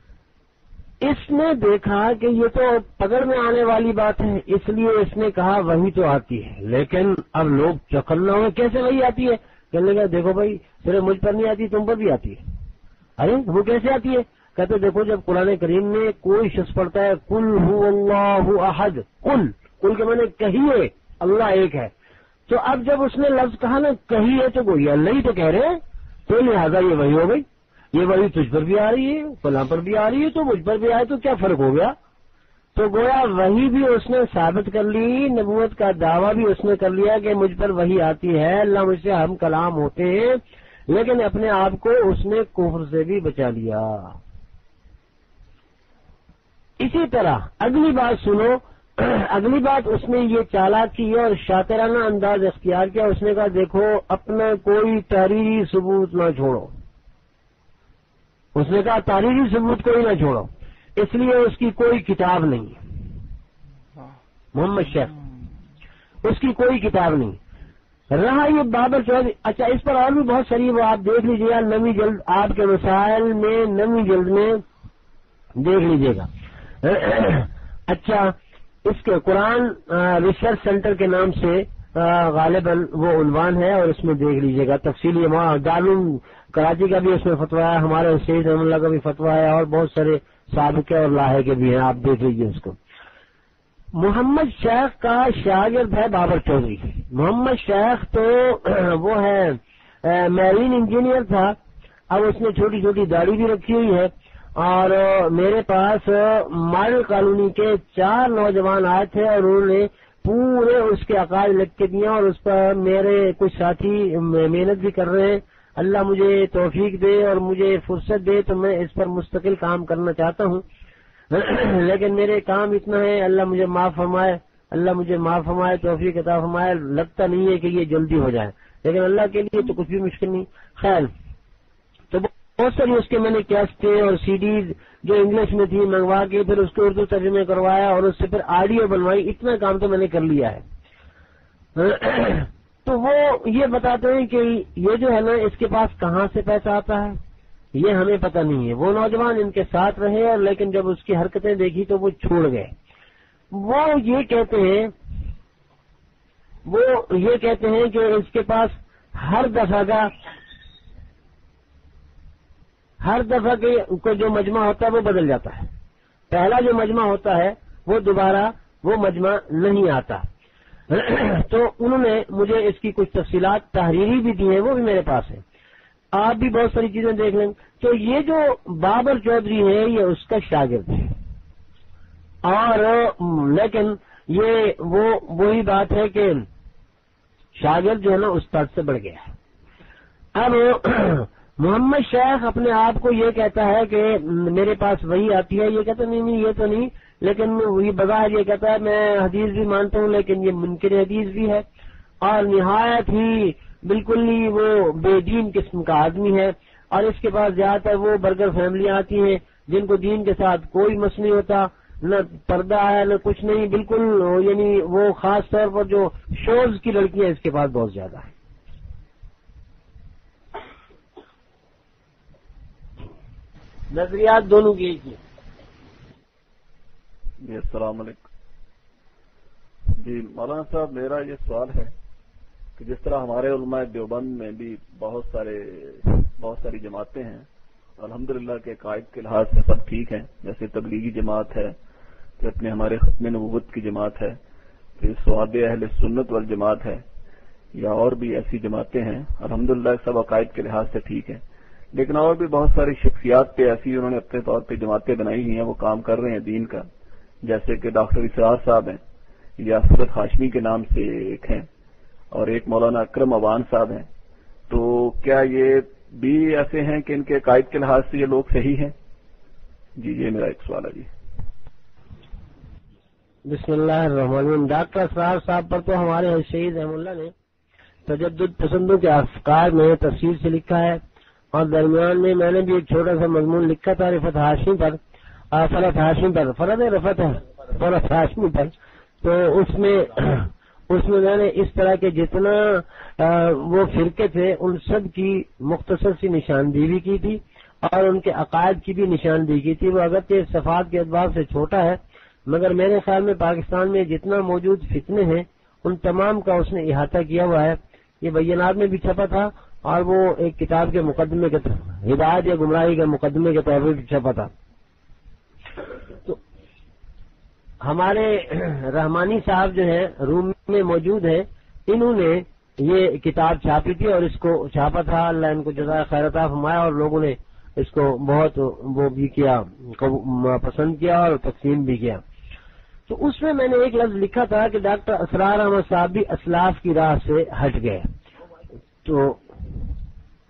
اس نے دیکھا کہ یہ تو پکڑ میں آنے والی بات ہے، اس لیے اس نے کہا وہی تو آتی ہے، لیکن اب لوگ چکنا ہوئے کیسے وہی آتی ہے؟ کہنے لگا دیکھو بھائی صرف مجھ پر نہیں آتی، تم پر بھی آتی ہے۔ ارے وہ کیسے آتی ہے؟ کہتے دیکھو جب قرآن کریم میں کوئی شخص پڑھتا ہے قل هو اللہ احد، قل قل کے معنی کہیے اللہ ایک ہے، تو اب جب اس نے لفظ کہا نا کہیے تو گویا اللہ ہی تو کہہ رہے ہیں، تو لہٰذا یہ وہی ہو گئی، یہ وہی تجھ پر بھی آ رہی ہے، فلاں پر بھی آ رہی ہے، تو مجھ پر بھی آئے تو کیا فرق ہو گیا؟ تو گویا وہی بھی اس نے ثابت کر لی، نبوت کا دعویٰ بھی اس نے کر لیا کہ مجھ پر وہی آتی ہے، اللہ مجھ سے ہم کلام ہوتے ہیں، لیکن اپنے آپ کو اس نے کفر سے بھی بچا لیا۔ اسی طرح اگلی بات سنو، اگلی بات اس نے یہ چالاک کی اور شاطرانہ انداز اختیار کیا۔ اس نے کہا دیکھو اپنا کوئی تحریری ثبوت نہ چھوڑو، اس نے کہا تحریری ثبوت کوئی نہ چھوڑو، اس لیے اس کی کوئی کتاب نہیں، محمد شیخ اس کی کوئی کتاب نہیں رہا۔ یہ بابر چودھری، اچھا اس پر اور بھی بہت ساری وہ آپ دیکھ لیجیے گا، نویں جلد آپ کے مسائل میں نویں جلد میں دیکھ لیجیے گا۔ اچھا اس کے قرآن ریسرچ سینٹر کے نام سے غالباً وہ عنوان ہے اور اس میں دیکھ لیجیے گا تفصیلی، وہاں دارالعلوم کراچی کا بھی اس میں فتویٰ ہے، ہمارے سید رحم اللہ کا بھی فتویٰ ہے اور بہت سارے سابقے اور لاحے کے بھی ہیں، آپ دیکھ لیجیے اس کو۔ محمد شیخ کا شاگرد ہے بابر چودھری۔ محمد شیخ تو وہ ہے میرین انجینئر تھا، اب اس نے چھوٹی چھوٹی داڑھی بھی رکھی ہوئی ہے، اور میرے پاس ماڈل کالونی کے چار نوجوان آئے تھے اور انہوں نے پورے اس کے عقائد لکھ کے دیا، اور اس پر میرے کچھ ساتھی محنت بھی کر رہے ہیں۔ اللہ مجھے توفیق دے اور مجھے فرصت دے تو میں اس پر مستقل کام کرنا چاہتا ہوں، لیکن میرے کام اتنا ہے، اللہ مجھے معاف فرمائے، اللہ مجھے معاف فرمائے، توفیق عطا فرمائے۔ لگتا نہیں ہے کہ یہ جلدی ہو جائے، لیکن اللہ کے لیے تو کچھ بھی مشکل نہیں۔ خیر تو بہت ساری اس کے میں نے کیسٹیں اور سی ڈیز جو انگلش میں تھی منگوا کے پھر اس کو اردو ترجمے کروایا اور اس سے پھر آڈیو بنوائی، اتنا کام تو میں نے کر لیا ہے۔ تو وہ یہ بتاتے ہیں کہ یہ جو ہے نا اس کے پاس کہاں سے پیسہ آتا ہے یہ ہمیں پتہ نہیں ہے۔ وہ نوجوان ان کے ساتھ رہے اور لیکن جب اس کی حرکتیں دیکھی تو وہ چھوڑ گئے۔ وہ یہ کہتے ہیں وہ یہ کہتے ہیں کہ اس کے پاس ہر دفعہ کا ہر دفعہ کے جو مجمع ہوتا ہے وہ بدل جاتا ہے، پہلا جو مجمع ہوتا ہے وہ دوبارہ وہ مجمع نہیں آتا۔ تو انہوں نے مجھے اس کی کچھ تفصیلات تحریری بھی دی ہیں، وہ بھی میرے پاس ہیں، آپ بھی بہت ساری چیزیں دیکھ لیں۔ تو یہ جو بابر چودھری ہے یہ اس کا شاگرد ہے، اور لیکن یہ وہ وہی بات ہے کہ شاگرد جو ہے نا استاد سے بڑھ گیا ہے۔ اب محمد شیخ اپنے آپ کو یہ کہتا ہے کہ میرے پاس وہی آتی ہے، یہ کہتا نہیں نہیں یہ تو نہیں، لیکن وہی بظاہر یہ کہتا ہے میں حدیث بھی مانتا ہوں لیکن یہ منکر حدیث بھی ہے، اور نہایت ہی بالکل ہی وہ بے دین قسم کا آدمی ہے، اور اس کے پاس زیادہ تر وہ برگر فیملیاں آتی ہیں جن کو دین کے ساتھ کوئی مسئلہ نہیں ہوتا، نہ پردہ ہے نہ کچھ نہیں، بالکل یعنی وہ خاص طور پر جو شوز کی لڑکیاں اس کے پاس بہت زیادہ ہیں۔ نظریات دونوں کی ایک ہی۔ جی السلام علیکم۔ جی مولانا صاحب میرا یہ سوال ہے کہ جس طرح ہمارے علماء دیوبند میں بھی بہت سارے بہت ساری جماعتیں ہیں، الحمدللہ کے قائد کے لحاظ سے سب ٹھیک ہیں، جیسے تبلیغی جماعت ہے، پھر اپنے ہمارے ختم نبوت کی جماعت ہے، پھر سواد اہل سنت والجماعت ہے، یا اور بھی ایسی جماعتیں ہیں، الحمدللہ سب عقائد کے لحاظ سے ٹھیک ہیں، لیکن اور بھی بہت ساری شخصیات پہ ایسی انہوں نے اپنے طور پہ جماعتیں بنائی ہوئی ہیں، وہ کام کر رہے ہیں دین کا، جیسے کہ ڈاکٹر اسرار صاحب ہیں، یا اسد ہاشمی کے نام سے ایک ہیں، اور ایک مولانا اکرم اوان صاحب ہیں۔ تو کیا یہ بھی ایسے ہیں کہ ان کے قائد کے لحاظ سے یہ لوگ صحیح ہیں؟ جی یہ میرا ایک سوال ہے۔ جی بسم اللہ الرحمن الرحیم۔ ڈاکٹر اسرار صاحب پر تو ہمارے شہید رحم اللہ نے تجدد پسندوں کے افکار میں تفصیل سے لکھا ہے، اور درمیان میں میں نے بھی ایک چھوٹا سا مضمون لکھا تھا رفعت ہاشمی پر، فرحت ہاشمی پر، فرحت رفعت ہے فرحت ہاشمی پر، تو اس میں اس میں میں نے اس طرح کے جتنا وہ فرقے تھے ان سب کی مختصر سی نشاندہی بھی کی تھی، اور ان کے عقائد کی بھی نشاندہی کی تھی۔ وہ اگرچہ صفات کے اعتبار سے چھوٹا ہے، مگر میرے خیال میں پاکستان میں جتنا موجود فتنے ہیں ان تمام کا اس نے احاطہ کیا ہوا ہے۔ یہ بینات میں بھی چھپا تھا، اور وہ ایک کتاب کے مقدمے کے ہدایت یا گمراہی کے مقدمے کے طور پر بھی چھپا تھا۔ تو ہمارے رحمانی صاحب جو ہیں روم میں موجود ہیں، انہوں نے یہ کتاب چھاپی تھی اور اس کو چھاپا تھا، اللہ ان کو جزائے خیر عطا فرمایا، اور لوگوں نے اس کو بہت وہ بھی کیا، پسند کیا اور تقسیم بھی کیا۔ تو اس میں میں نے ایک لفظ لکھا تھا کہ ڈاکٹر اسرار احمد صاحب بھی اسلاف کی راہ سے ہٹ گئے۔ تو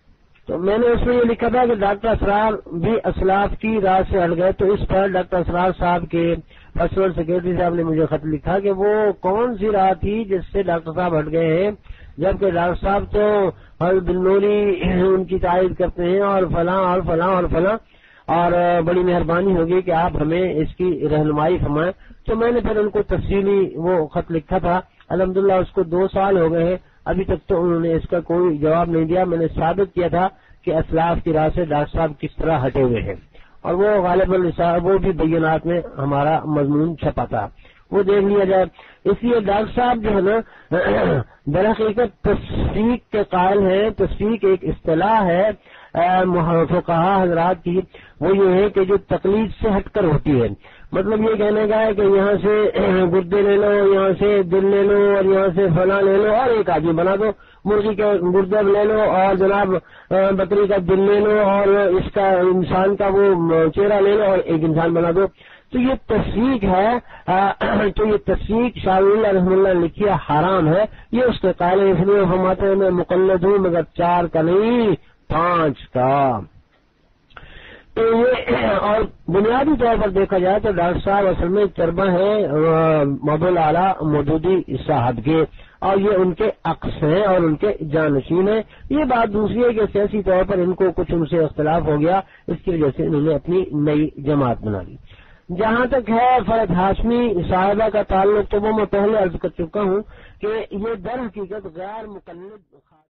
تو میں نے اس میں یہ لکھا تھا کہ ڈاکٹر اسرار بھی اسلاف کی راہ سے ہٹ گئے، تو اس پر ڈاکٹر اسرار صاحب کے پرسنل سیکرٹری صاحب نے مجھے خط لکھا کہ وہ کون سی راہ تھی جس سے ڈاکٹر صاحب ہٹ گئے ہیں، جبکہ ڈاکٹر صاحب تو ہر بلنوری ان کی تعریف کرتے ہیں اور فلاں اور فلاں اور فلاں، اور بڑی مہربانی ہوگی کہ آپ ہمیں اس کی رہنمائی فرمائیں۔ تو میں نے پھر ان کو تفصیلی وہ خط لکھا تھا، الحمدللہ اس کو دو سال ہو گئے ہیں، ابھی تک تو انہوں نے اس کا کوئی جواب نہیں دیا۔ میں نے ثابت کیا تھا کہ اسلاف کی راہ سے ڈاکٹر صاحب کس طرح ہٹے ہوئے ہیں، اور وہ غالباً وہ بھی بیانات میں ہمارا مضمون چھپا تھا، وہ دیکھ لیا جائے۔ اس لیے ڈاکٹر صاحب جو ہے نا درحقیقت تصفیق کے قائل ہیں۔ تصفیق ایک اصطلاح ہے فقہا حضرات کی، وہ یہ ہے کہ جو تقلید سے ہٹ کر ہوتی ہے، مطلب یہ کہنے کا ہے کہ یہاں سے گردے لے لو، یہاں سے دل لے لو، اور یہاں سے فلاں لے لو اور ایک آدمی بنا دو، مرغی کا گردہ لے لو اور جناب بکری کا دل لے لو اور اس کا انسان کا وہ چہرہ لے لو اور ایک انسان بنا دو۔ تو یہ تصفیق ہے، تو یہ تصفیق شاہ اللہ رحمہ اللہ نے لکھی ہے، حرام ہے، یہ اس کے قائل ہیں، اس لیے فرماتے ہیں میں مقلد ہوں مگر چار کا نہیں پانچ کا۔ تو یہ اور بنیادی طور پر دیکھا جائے تو ڈاکٹر صاحب اصل میں چربہ ہیں موضوع اعلیٰ مودودی صاحب کے، اور یہ ان کے عکس ہیں اور ان کے جانشین ہیں۔ یہ بات دوسری ہے کہ سیاسی طور پر ان کو کچھ ان سے اختلاف ہو گیا، اس کی وجہ سے انہوں نے اپنی نئی جماعت بنا لی۔ جہاں تک ہے فرد ہاشمی صاحبہ کا تعلق، تو وہ میں پہلے عرض کر چکا ہوں کہ یہ در حقیقت غیر مقلد